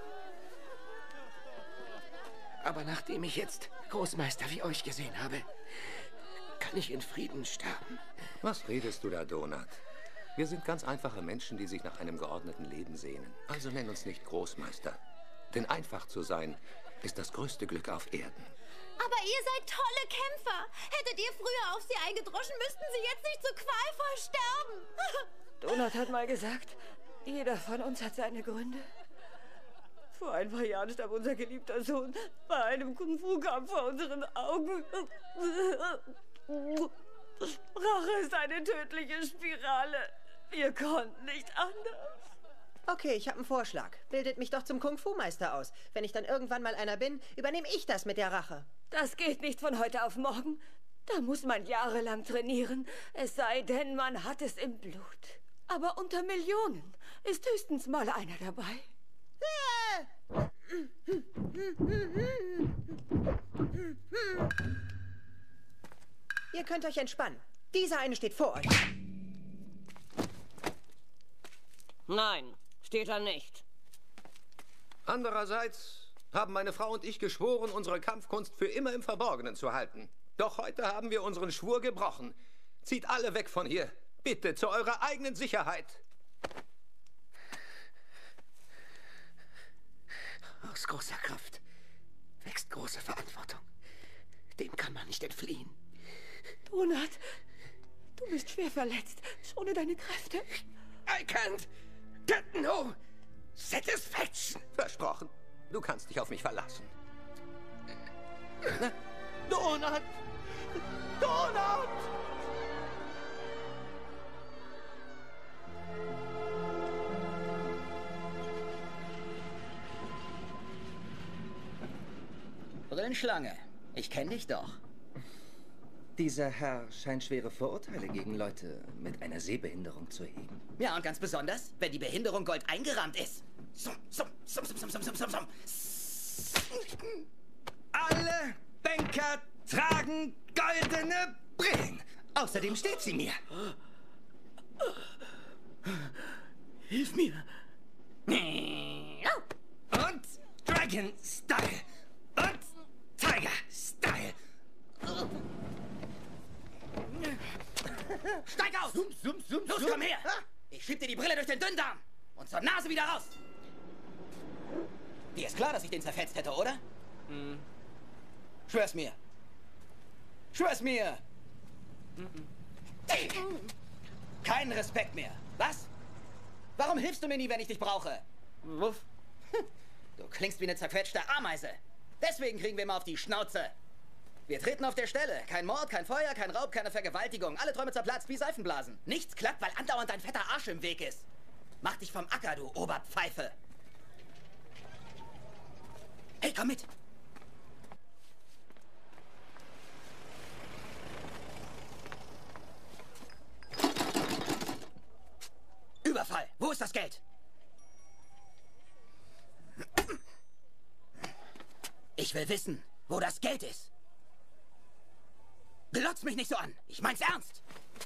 Aber nachdem ich jetzt Großmeister wie euch gesehen habe, kann ich in Frieden sterben. Was redest du da, Donut? Wir sind ganz einfache Menschen, die sich nach einem geordneten Leben sehnen. Also nenn uns nicht Großmeister. Denn einfach zu sein, ist das größte Glück auf Erden. Aber ihr seid tolle Kämpfer. Hättet ihr früher auf sie eingedroschen, müssten sie jetzt nicht so qualvoll sterben. Donut hat mal gesagt, jeder von uns hat seine Gründe. Vor ein paar Jahren starb unser geliebter Sohn bei einem Kung-Fu-Kampf vor unseren Augen. Rache ist eine tödliche Spirale. Wir konnten nicht anders. Okay, ich habe einen Vorschlag. Bildet mich doch zum Kung-Fu-Meister aus. Wenn ich dann irgendwann mal einer bin, übernehme ich das mit der Rache. Das geht nicht von heute auf morgen. Da muss man jahrelang trainieren. Es sei denn, man hat es im Blut. Aber unter Millionen ist höchstens mal einer dabei. Ihr könnt euch entspannen. Dieser eine steht vor euch. Nein, steht er nicht. Andererseits haben meine Frau und ich geschworen, unsere Kampfkunst für immer im Verborgenen zu halten. Doch heute haben wir unseren Schwur gebrochen. Zieht alle weg von hier. Bitte, zu eurer eigenen Sicherheit. Aus großer Kraft wächst große Verantwortung. Dem kann man nicht entfliehen. Donut, du bist schwer verletzt. Schone deine Kräfte. I can't get no satisfaction. Versprochen. Du kannst dich auf mich verlassen. Donut! Donut! Brillenschlange, ich kenne dich doch. Dieser Herr scheint schwere Vorurteile gegen Leute mit einer Sehbehinderung zu hegen. Ja, und ganz besonders, wenn die Behinderung gold eingerahmt ist. Summ, summ, summ, summ, summ, summ, summ, summ. Alle Banker tragen goldene Brillen. Außerdem steht sie mir. Hilf mir. Und Dragon Style. Und Tiger Style. Steig aus! Summ, summ, summ, Los, summ. komm her! Ich schieb dir die Brille durch den Dünndarm und zur Nase wieder raus. Dir ist klar, dass ich den zerfetzt hätte, oder? Hm. Schwör's mir. Schwör's mir. Mhm. Keinen Respekt mehr. Was? Warum hilfst du mir nie, wenn ich dich brauche? Wuff. Du klingst wie eine zerquetschte Ameise. Deswegen kriegen wir immer auf die Schnauze. Wir treten auf der Stelle. Kein Mord, kein Feuer, kein Raub, keine Vergewaltigung. Alle Träume zerplatzt wie Seifenblasen. Nichts klappt, weil andauernd dein fetter Arsch im Weg ist. Mach dich vom Acker, du Oberpfeife. Hey, komm mit. Überfall. Wo ist das Geld? Ich will wissen, wo das Geld ist. Glotz mich nicht so an. Ich mein's ernst.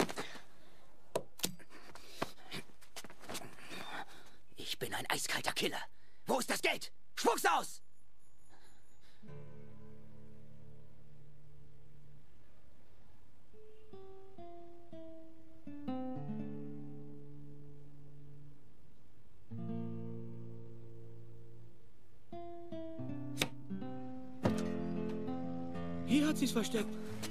Ich bin ein eiskalter Killer. Wo ist das Geld? Spuck's aus! Hier hat sie's versteckt.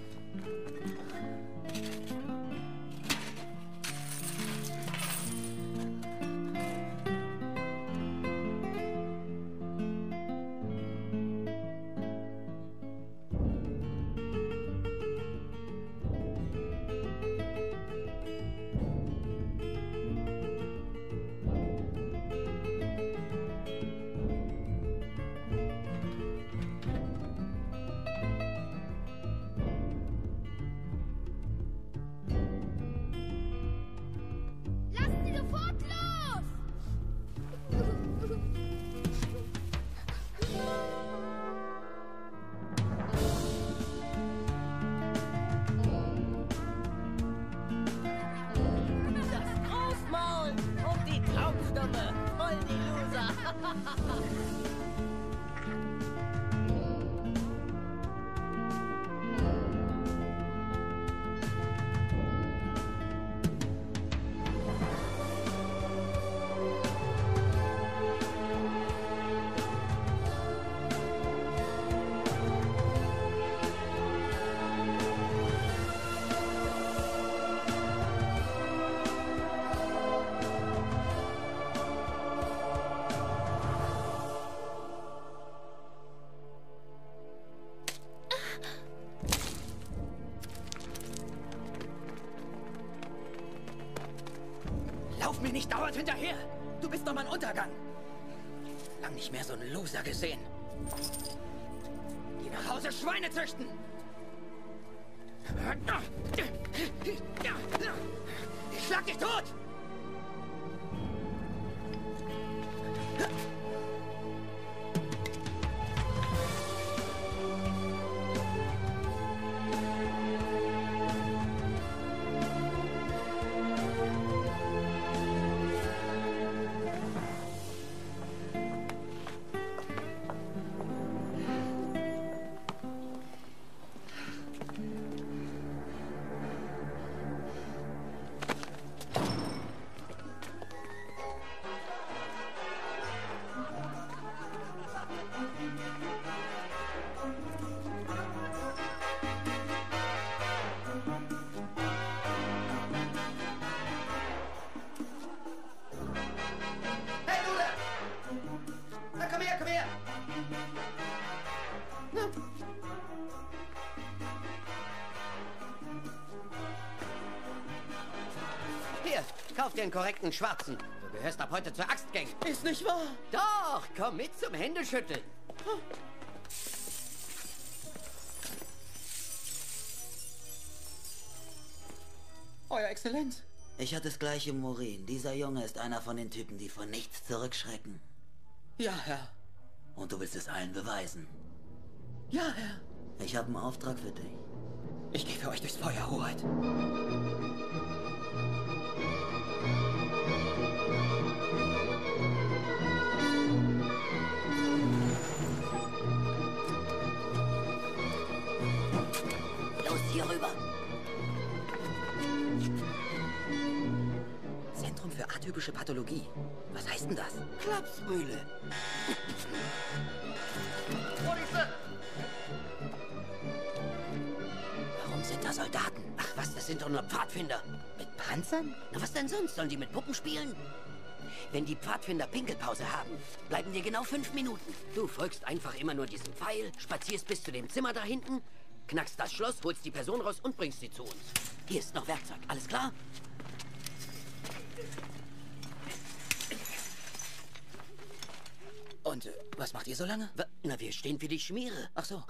Lauf mir nicht dauernd hinterher! Du bist doch mein Untergang! Lang nicht mehr so einen Loser gesehen. Geh nach Hause Schweine züchten! Ich schlag dich tot! Hier, kauf dir einen korrekten Schwarzen. Du gehörst ab heute zur Axtgang. Ist nicht wahr? Doch, komm mit zum Händeschütteln. Euer Exzellenz. Ich hatte das gleiche Morin. Dieser Junge ist einer von den Typen, die vor nichts zurückschrecken. Ja, Herr. Und du willst es allen beweisen. Ja, Herr. Ich habe einen Auftrag für dich. Ich gehe für euch durchs Feuer, Hoheit. Los, hier rüber. Zentrum für atypische Pathologie. Was heißt denn das? Klapsmühle. Warum sind da Soldaten? Ach was, das sind doch nur Pfadfinder. Mit Panzern? Na was denn sonst? Sollen die mit Puppen spielen? Wenn die Pfadfinder Pinkelpause haben, bleiben dir genau fünf Minuten. Du folgst einfach immer nur diesem Pfeil, spazierst bis zu dem Zimmer da hinten, knackst das Schloss, holst die Person raus und bringst sie zu uns. Hier ist noch Werkzeug. Alles klar? Und äh, was macht ihr so lange? Na, wir stehen für die Schmiere. Ach so.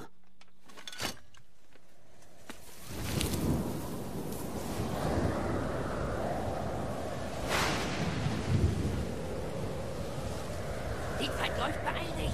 Die Zeit läuft, beeil dich!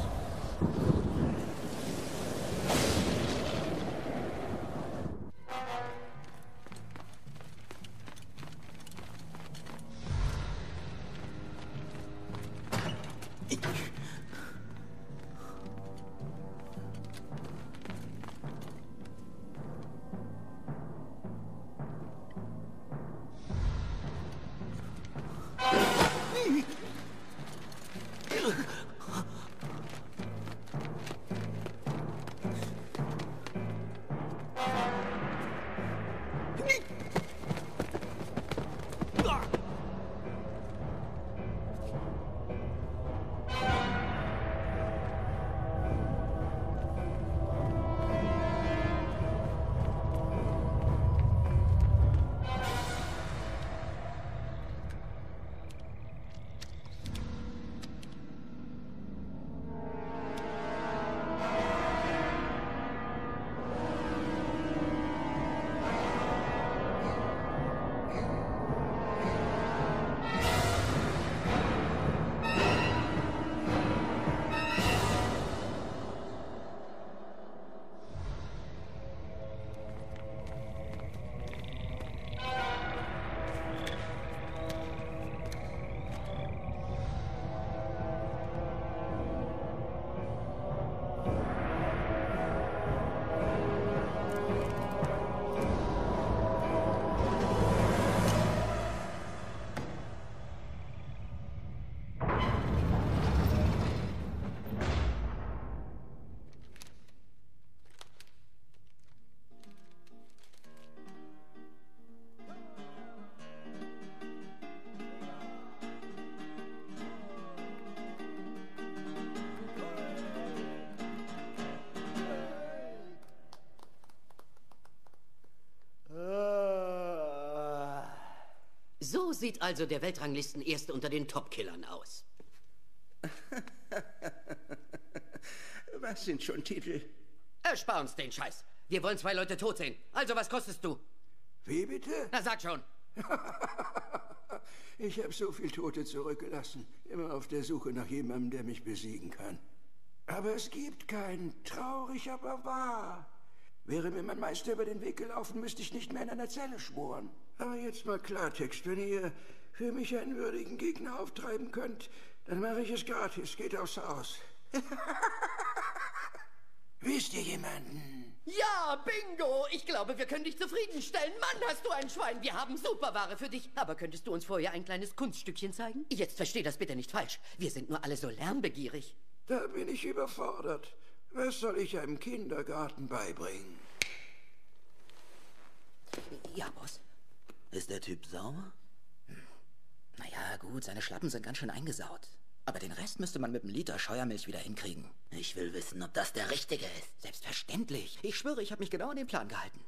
So sieht also der Weltranglisten-Erste unter den Top-Killern aus. Was sind schon Titel? Erspar uns den Scheiß. Wir wollen zwei Leute tot sehen. Also, was kostest du? Wie bitte? Na, sag schon. Ich habe so viel Tote zurückgelassen. Immer auf der Suche nach jemandem, der mich besiegen kann. Aber es gibt keinen. Traurig, aber wahr. Wäre mir mein Meister über den Weg gelaufen, müsste ich nicht mehr in einer Zelle schmoren. Aber jetzt mal Klartext. Wenn ihr für mich einen würdigen Gegner auftreiben könnt, dann mache ich es gratis. Geht aufs Haus. Wisst ihr jemanden? Ja, bingo! Ich glaube, wir können dich zufriedenstellen. Mann, hast du ein Schwein. Wir haben Superware für dich. Aber könntest du uns vorher ein kleines Kunststückchen zeigen? Jetzt versteh das bitte nicht falsch. Wir sind nur alle so lärmbegierig. Da bin ich überfordert. Was soll ich einem Kindergarten beibringen? Ja, Boss. Ist der Typ sauer? Hm. Naja, gut, seine Schlappen sind ganz schön eingesaut. Aber den Rest müsste man mit einem Liter Scheuermilch wieder hinkriegen. Ich will wissen, ob das der Richtige ist. Selbstverständlich. Ich schwöre, ich habe mich genau an den Plan gehalten.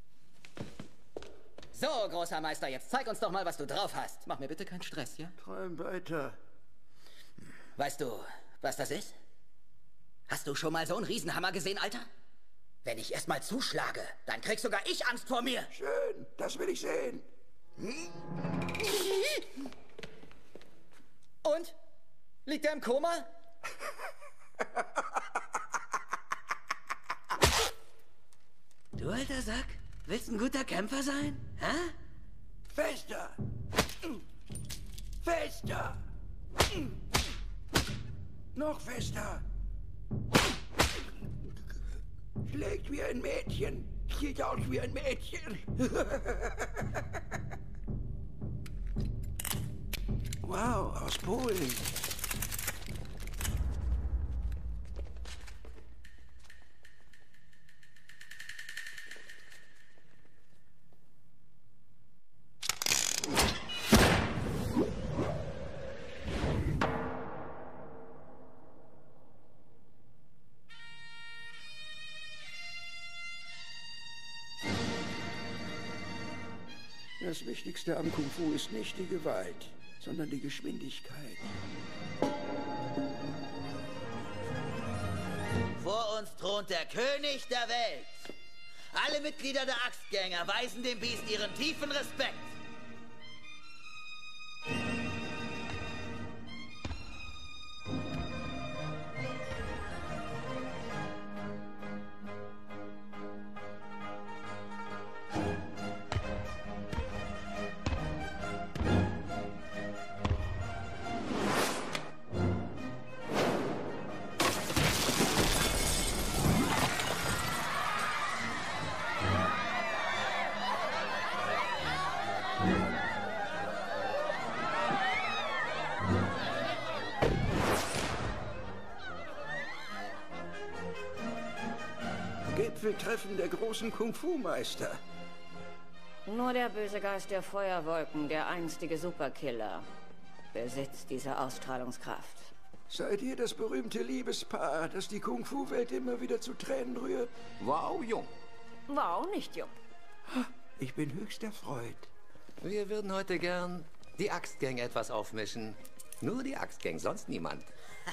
So, großer Meister, jetzt zeig uns doch mal, was du drauf hast. Mach mir bitte keinen Stress, ja? Träum weiter. Weißt du, was das ist? Hast du schon mal so einen Riesenhammer gesehen, Alter? Wenn ich erst mal zuschlage, dann krieg sogar ich Angst vor mir. Schön, das will ich sehen. Und? Liegt er im Koma? Du alter Sack, willst ein guter Kämpfer sein? Hä? Fester! Fester! Noch fester! Schlägt wie ein Mädchen. Sieht aus wie ein Mädchen. Wow, aus Polen. Das Wichtigste am Kung Fu ist nicht die Gewalt, sondern die Geschwindigkeit. Vor uns thront der König der Welt. Alle Mitglieder der Axtgang erweisen dem Biest ihren tiefen Respekt. Gipfeltreffen der großen Kung-Fu-Meister. Nur der böse Geist der Feuerwolken, der einstige Superkiller, besitzt diese Ausstrahlungskraft. Seid ihr das berühmte Liebespaar, das die Kung-Fu-Welt immer wieder zu Tränen rührt? Wow, jung. Wow, nicht jung. Ich bin höchst erfreut. Wir würden heute gern die Axtgang etwas aufmischen. Nur die Axtgang, sonst niemand.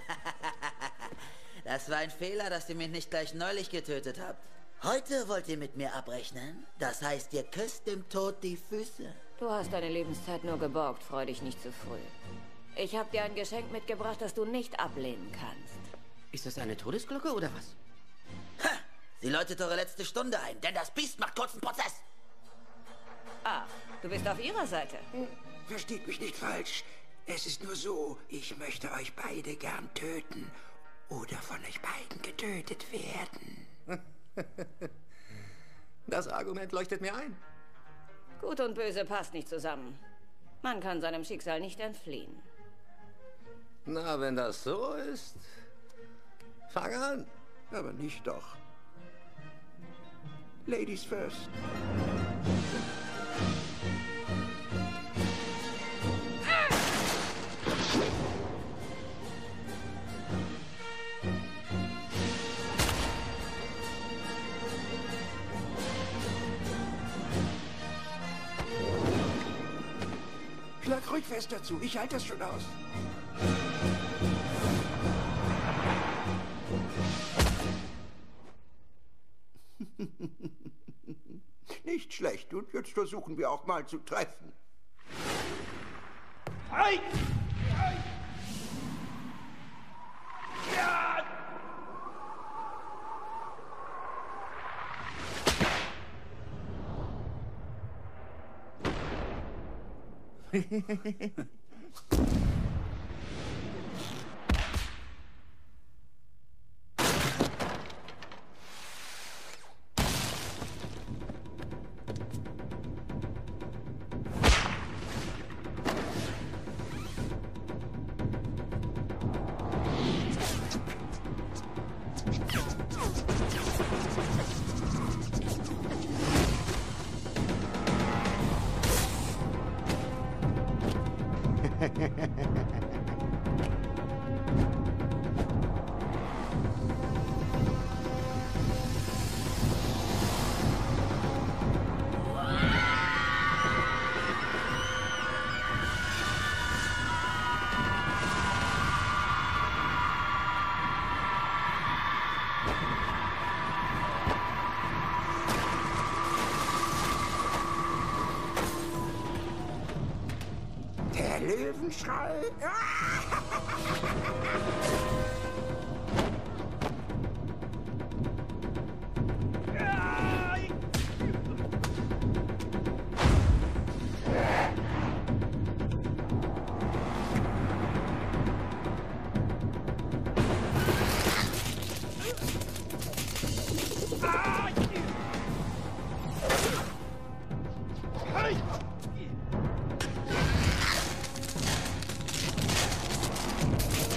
Das war ein Fehler, dass ihr mich nicht gleich neulich getötet habt. Heute wollt ihr mit mir abrechnen? Das heißt, ihr küsst dem Tod die Füße. Du hast deine Lebenszeit nur geborgt, freu dich nicht zu früh. Ich habe dir ein Geschenk mitgebracht, das du nicht ablehnen kannst. Ist das eine Todesglocke oder was? Ha! Sie läutet eure letzte Stunde ein, denn das Biest macht kurzen Prozess. Ah, du bist auf ihrer Seite. Versteht mich nicht falsch. Es ist nur so, ich möchte euch beide gern töten. Oder von euch beiden getötet werden. Das Argument leuchtet mir ein. Gut und böse passt nicht zusammen. Man kann seinem Schicksal nicht entfliehen. Na, wenn das so ist, fang an. Aber nicht doch. Ladies first. Schlag ruhig fest dazu, ich halte das schon aus. Nicht schlecht, und jetzt versuchen wir auch mal zu treffen. Hey! Ja! Der Löwenschrei. Hey!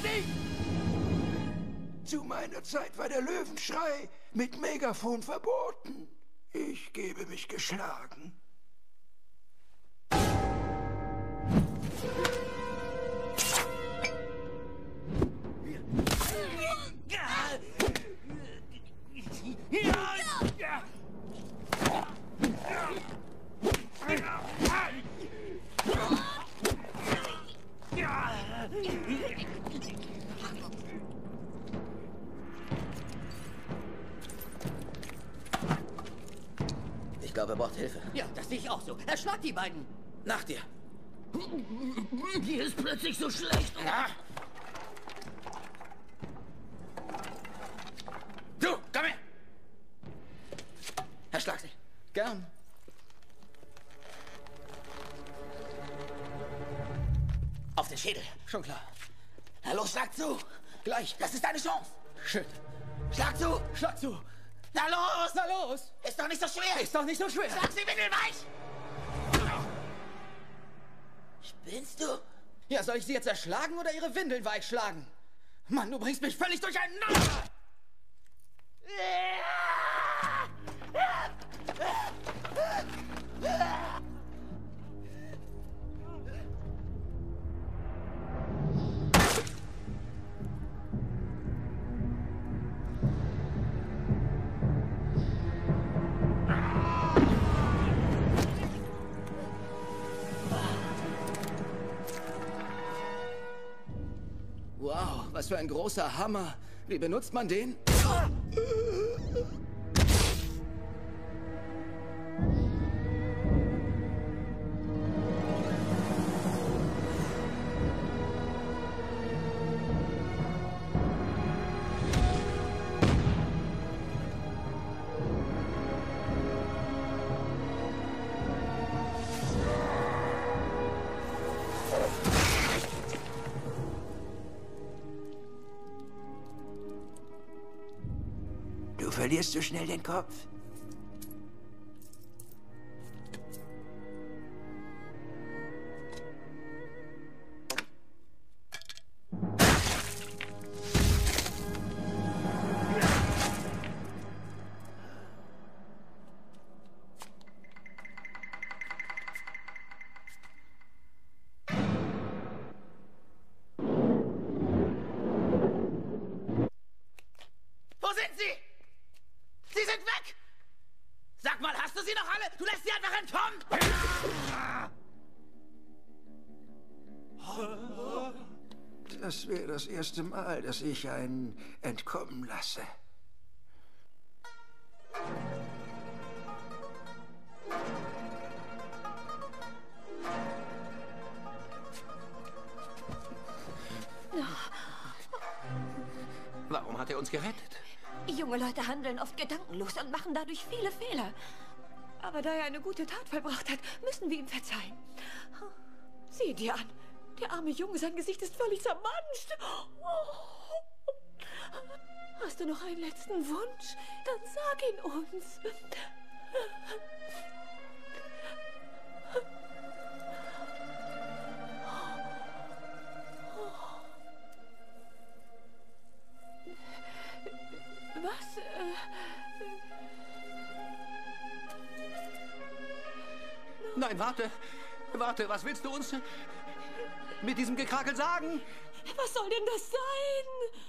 dich! Zu meiner Zeit war der Löwenschrei mit Megafon verboten. Ich gebe mich geschlagen. Ich glaube, er braucht Hilfe. Ja, das sehe ich auch so. Erschlag die beiden. Nach dir. Mir ist plötzlich so schlecht. Ja. Du, komm her! Erschlag sie. Gern. Auf den Schädel. Schon klar. Na los, schlag zu. Gleich. Das ist deine Chance. Schön. Schlag zu. Schlag zu. Na los! Na los! Ist doch nicht so schwer! Ist doch nicht so schwer! Schlag sie windelweich! Spinnst du? Ja, soll ich sie jetzt erschlagen oder ihre Windeln weich schlagen? Mann, du bringst mich völlig durcheinander! Wow, was für ein großer Hammer. Wie benutzt man den? Du verlierst so schnell den Kopf. Wo sind sie? Sie sind weg! Sag mal, hast du sie noch alle? Du lässt sie einfach entkommen! Das wäre das erste Mal, dass ich einen entkommen lasse. Warum hat er uns gerettet? Junge Leute handeln oft gedankenlos und machen dadurch viele Fehler. Aber da er eine gute Tat vollbracht hat, müssen wir ihm verzeihen. Sieh dir an. Der arme Junge, sein Gesicht ist völlig zermanscht. Oh. Hast du noch einen letzten Wunsch? Dann sag ihn uns. Was? Äh, Nein, warte. Warte, was willst du uns mit diesem Gekrakel sagen? Was soll denn das sein?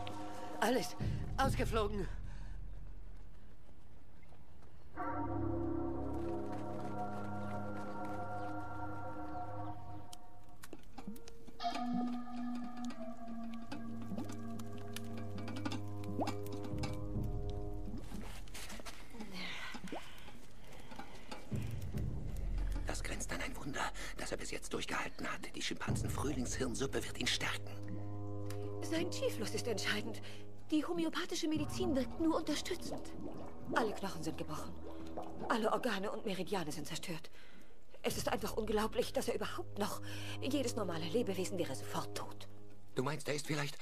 Alles ausgeflogen. bis jetzt durchgehalten hat. Die Schimpansen-Frühlingshirnsuppe wird ihn stärken. Sein Chi-Fluss ist entscheidend. Die homöopathische Medizin wirkt nur unterstützend. Alle Knochen sind gebrochen. Alle Organe und Meridiane sind zerstört. Es ist einfach unglaublich, dass er überhaupt noch... Jedes normale Lebewesen wäre sofort tot. Du meinst, er ist vielleicht...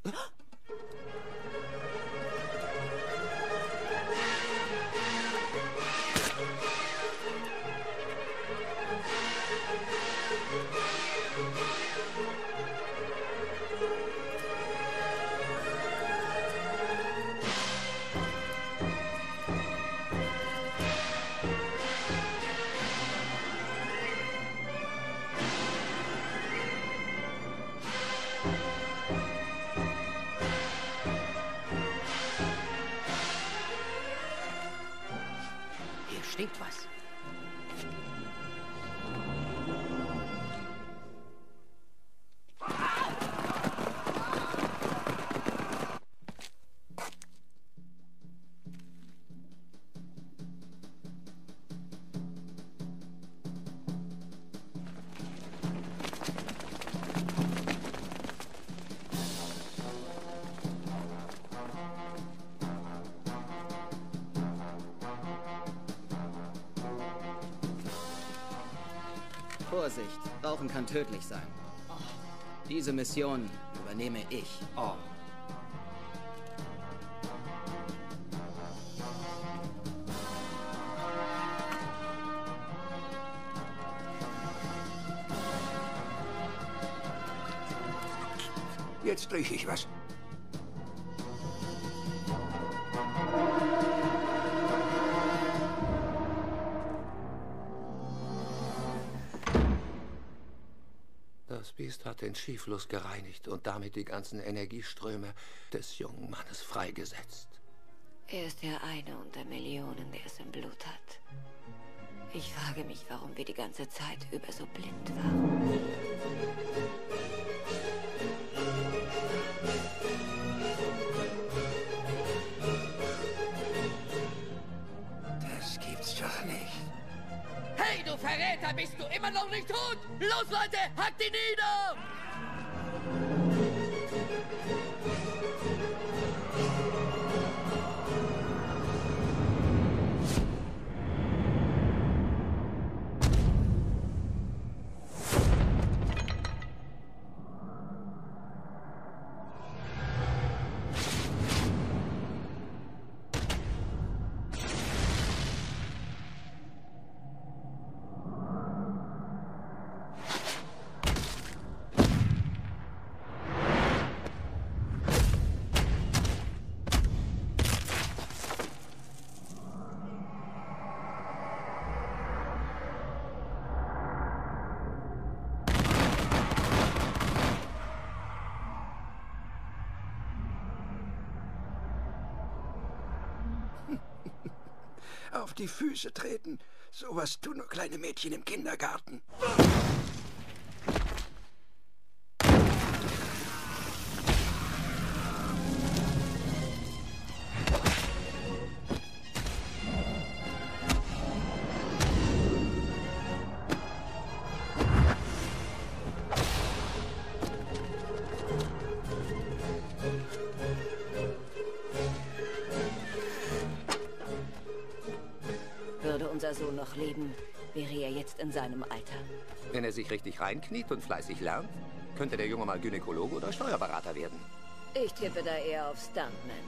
Stinkt was. Vorsicht, Rauchen kann tödlich sein. Diese Mission übernehme ich. Oh. Jetzt rieche ich was. Das Biest hat den Chi-Fluss gereinigt und damit die ganzen Energieströme des jungen Mannes freigesetzt. Er ist der eine unter Millionen, der es im Blut hat. Ich frage mich, warum wir die ganze Zeit über so blind waren. Das gibt's doch nicht. Hey, du Verräter, bist du immer noch nicht tot? Los, Leute, hackt ihn nieder! Auf die Füße treten. Sowas tun nur kleine Mädchen im Kindergarten. Würde unser Sohn noch leben, wäre er jetzt in seinem Alter. Wenn er sich richtig reinkniet und fleißig lernt, könnte der Junge mal Gynäkologe oder Steuerberater werden. Ich tippe da eher auf Stuntman.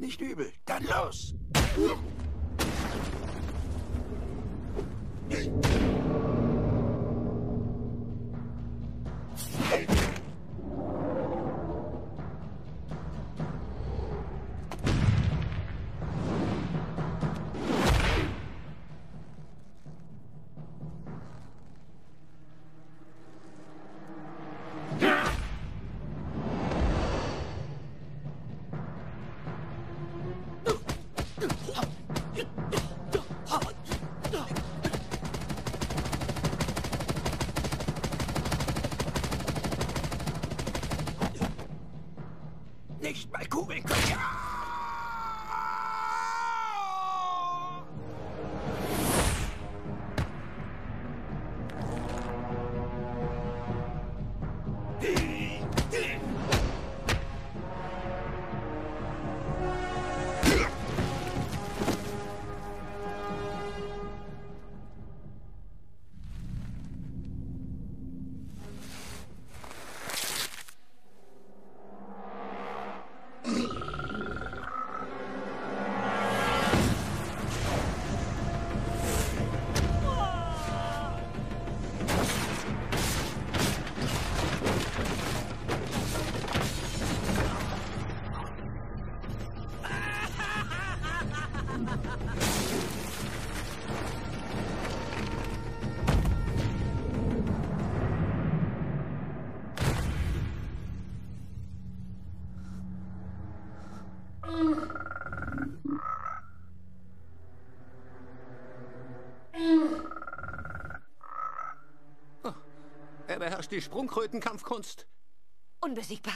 Nicht übel. Dann los! Nicht mal Kugeln können. Ja! Er beherrscht die Sprungkrötenkampfkunst. Unbesiegbar.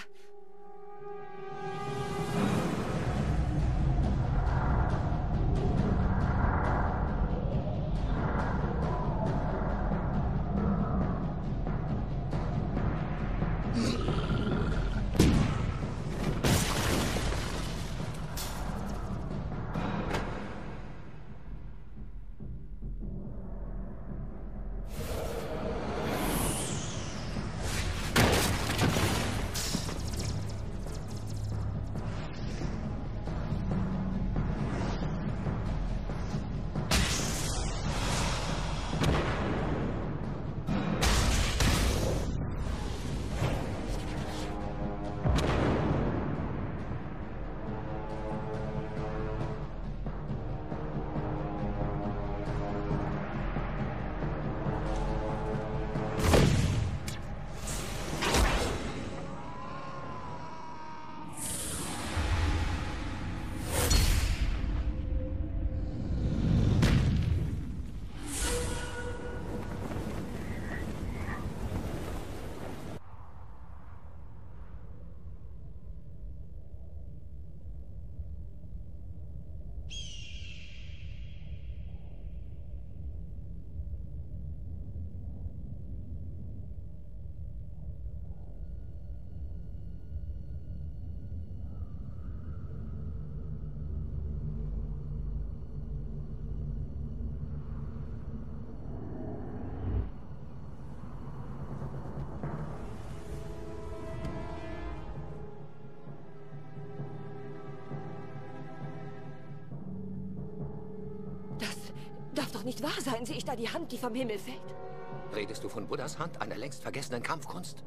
Darf doch nicht wahr sein, sehe ich da die Hand, die vom Himmel fällt. Redest du von Buddhas Hand, einer längst vergessenen Kampfkunst?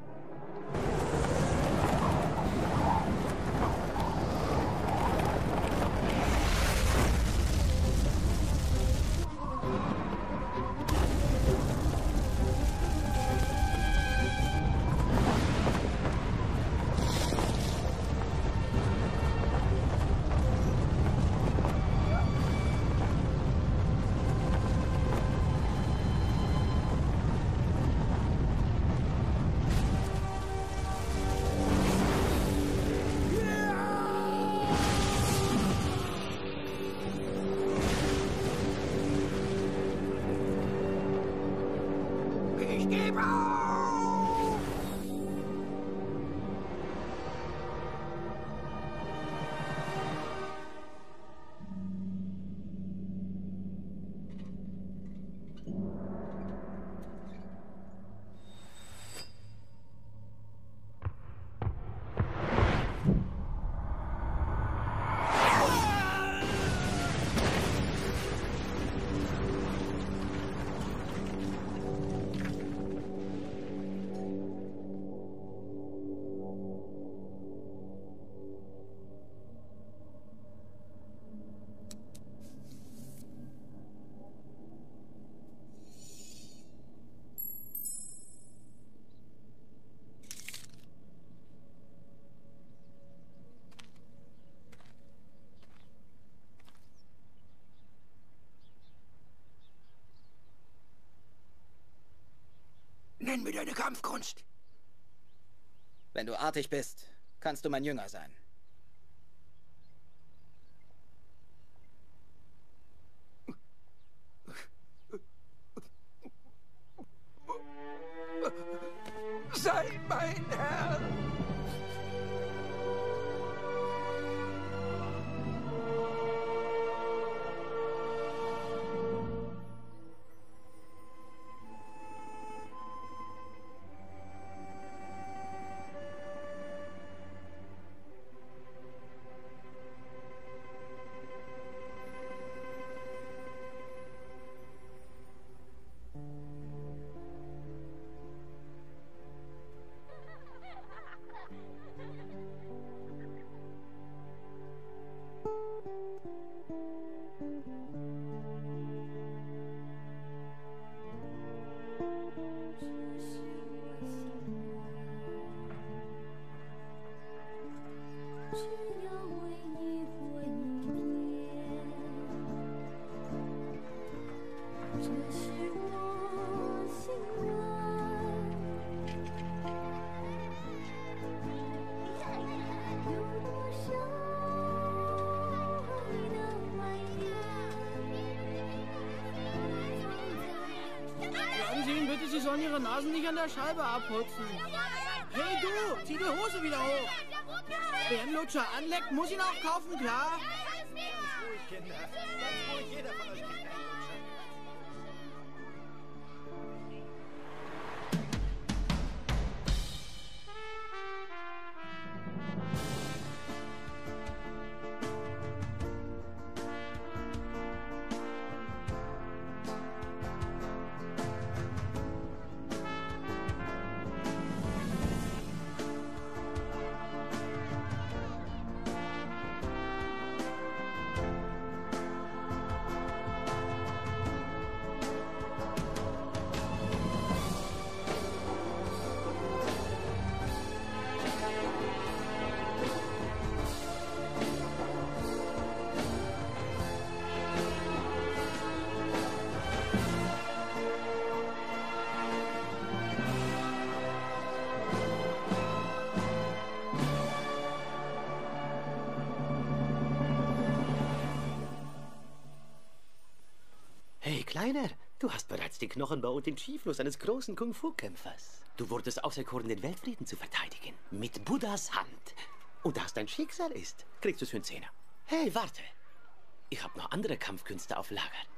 Ich gebe auf! Nenn mir deine Kampfkunst. Wenn du artig bist, kannst du mein Jünger sein. Sei mein Herr. Sagen Sie ihnen bitte, Sie sollen Ihre Nasen nicht an der Scheibe abputzen. Hey du, zieh die Hose wieder hoch. Wer einen Lutscher anleckt, muss ihn auch kaufen, klar? Ganz ruhig, Kinder. Ganz ruhig, jeder von euch kriegt einen Lutscher. Hey, Kleiner, du hast bereits den Knochenbau und den Schiefnuss eines großen Kung-Fu-Kämpfers. Du wurdest auserkoren, den Weltfrieden zu verteidigen. Mit Buddhas Hand. Und da es dein Schicksal ist, kriegst du es für einen Zehner. Hey, warte. Ich habe noch andere Kampfkünste auf Lager.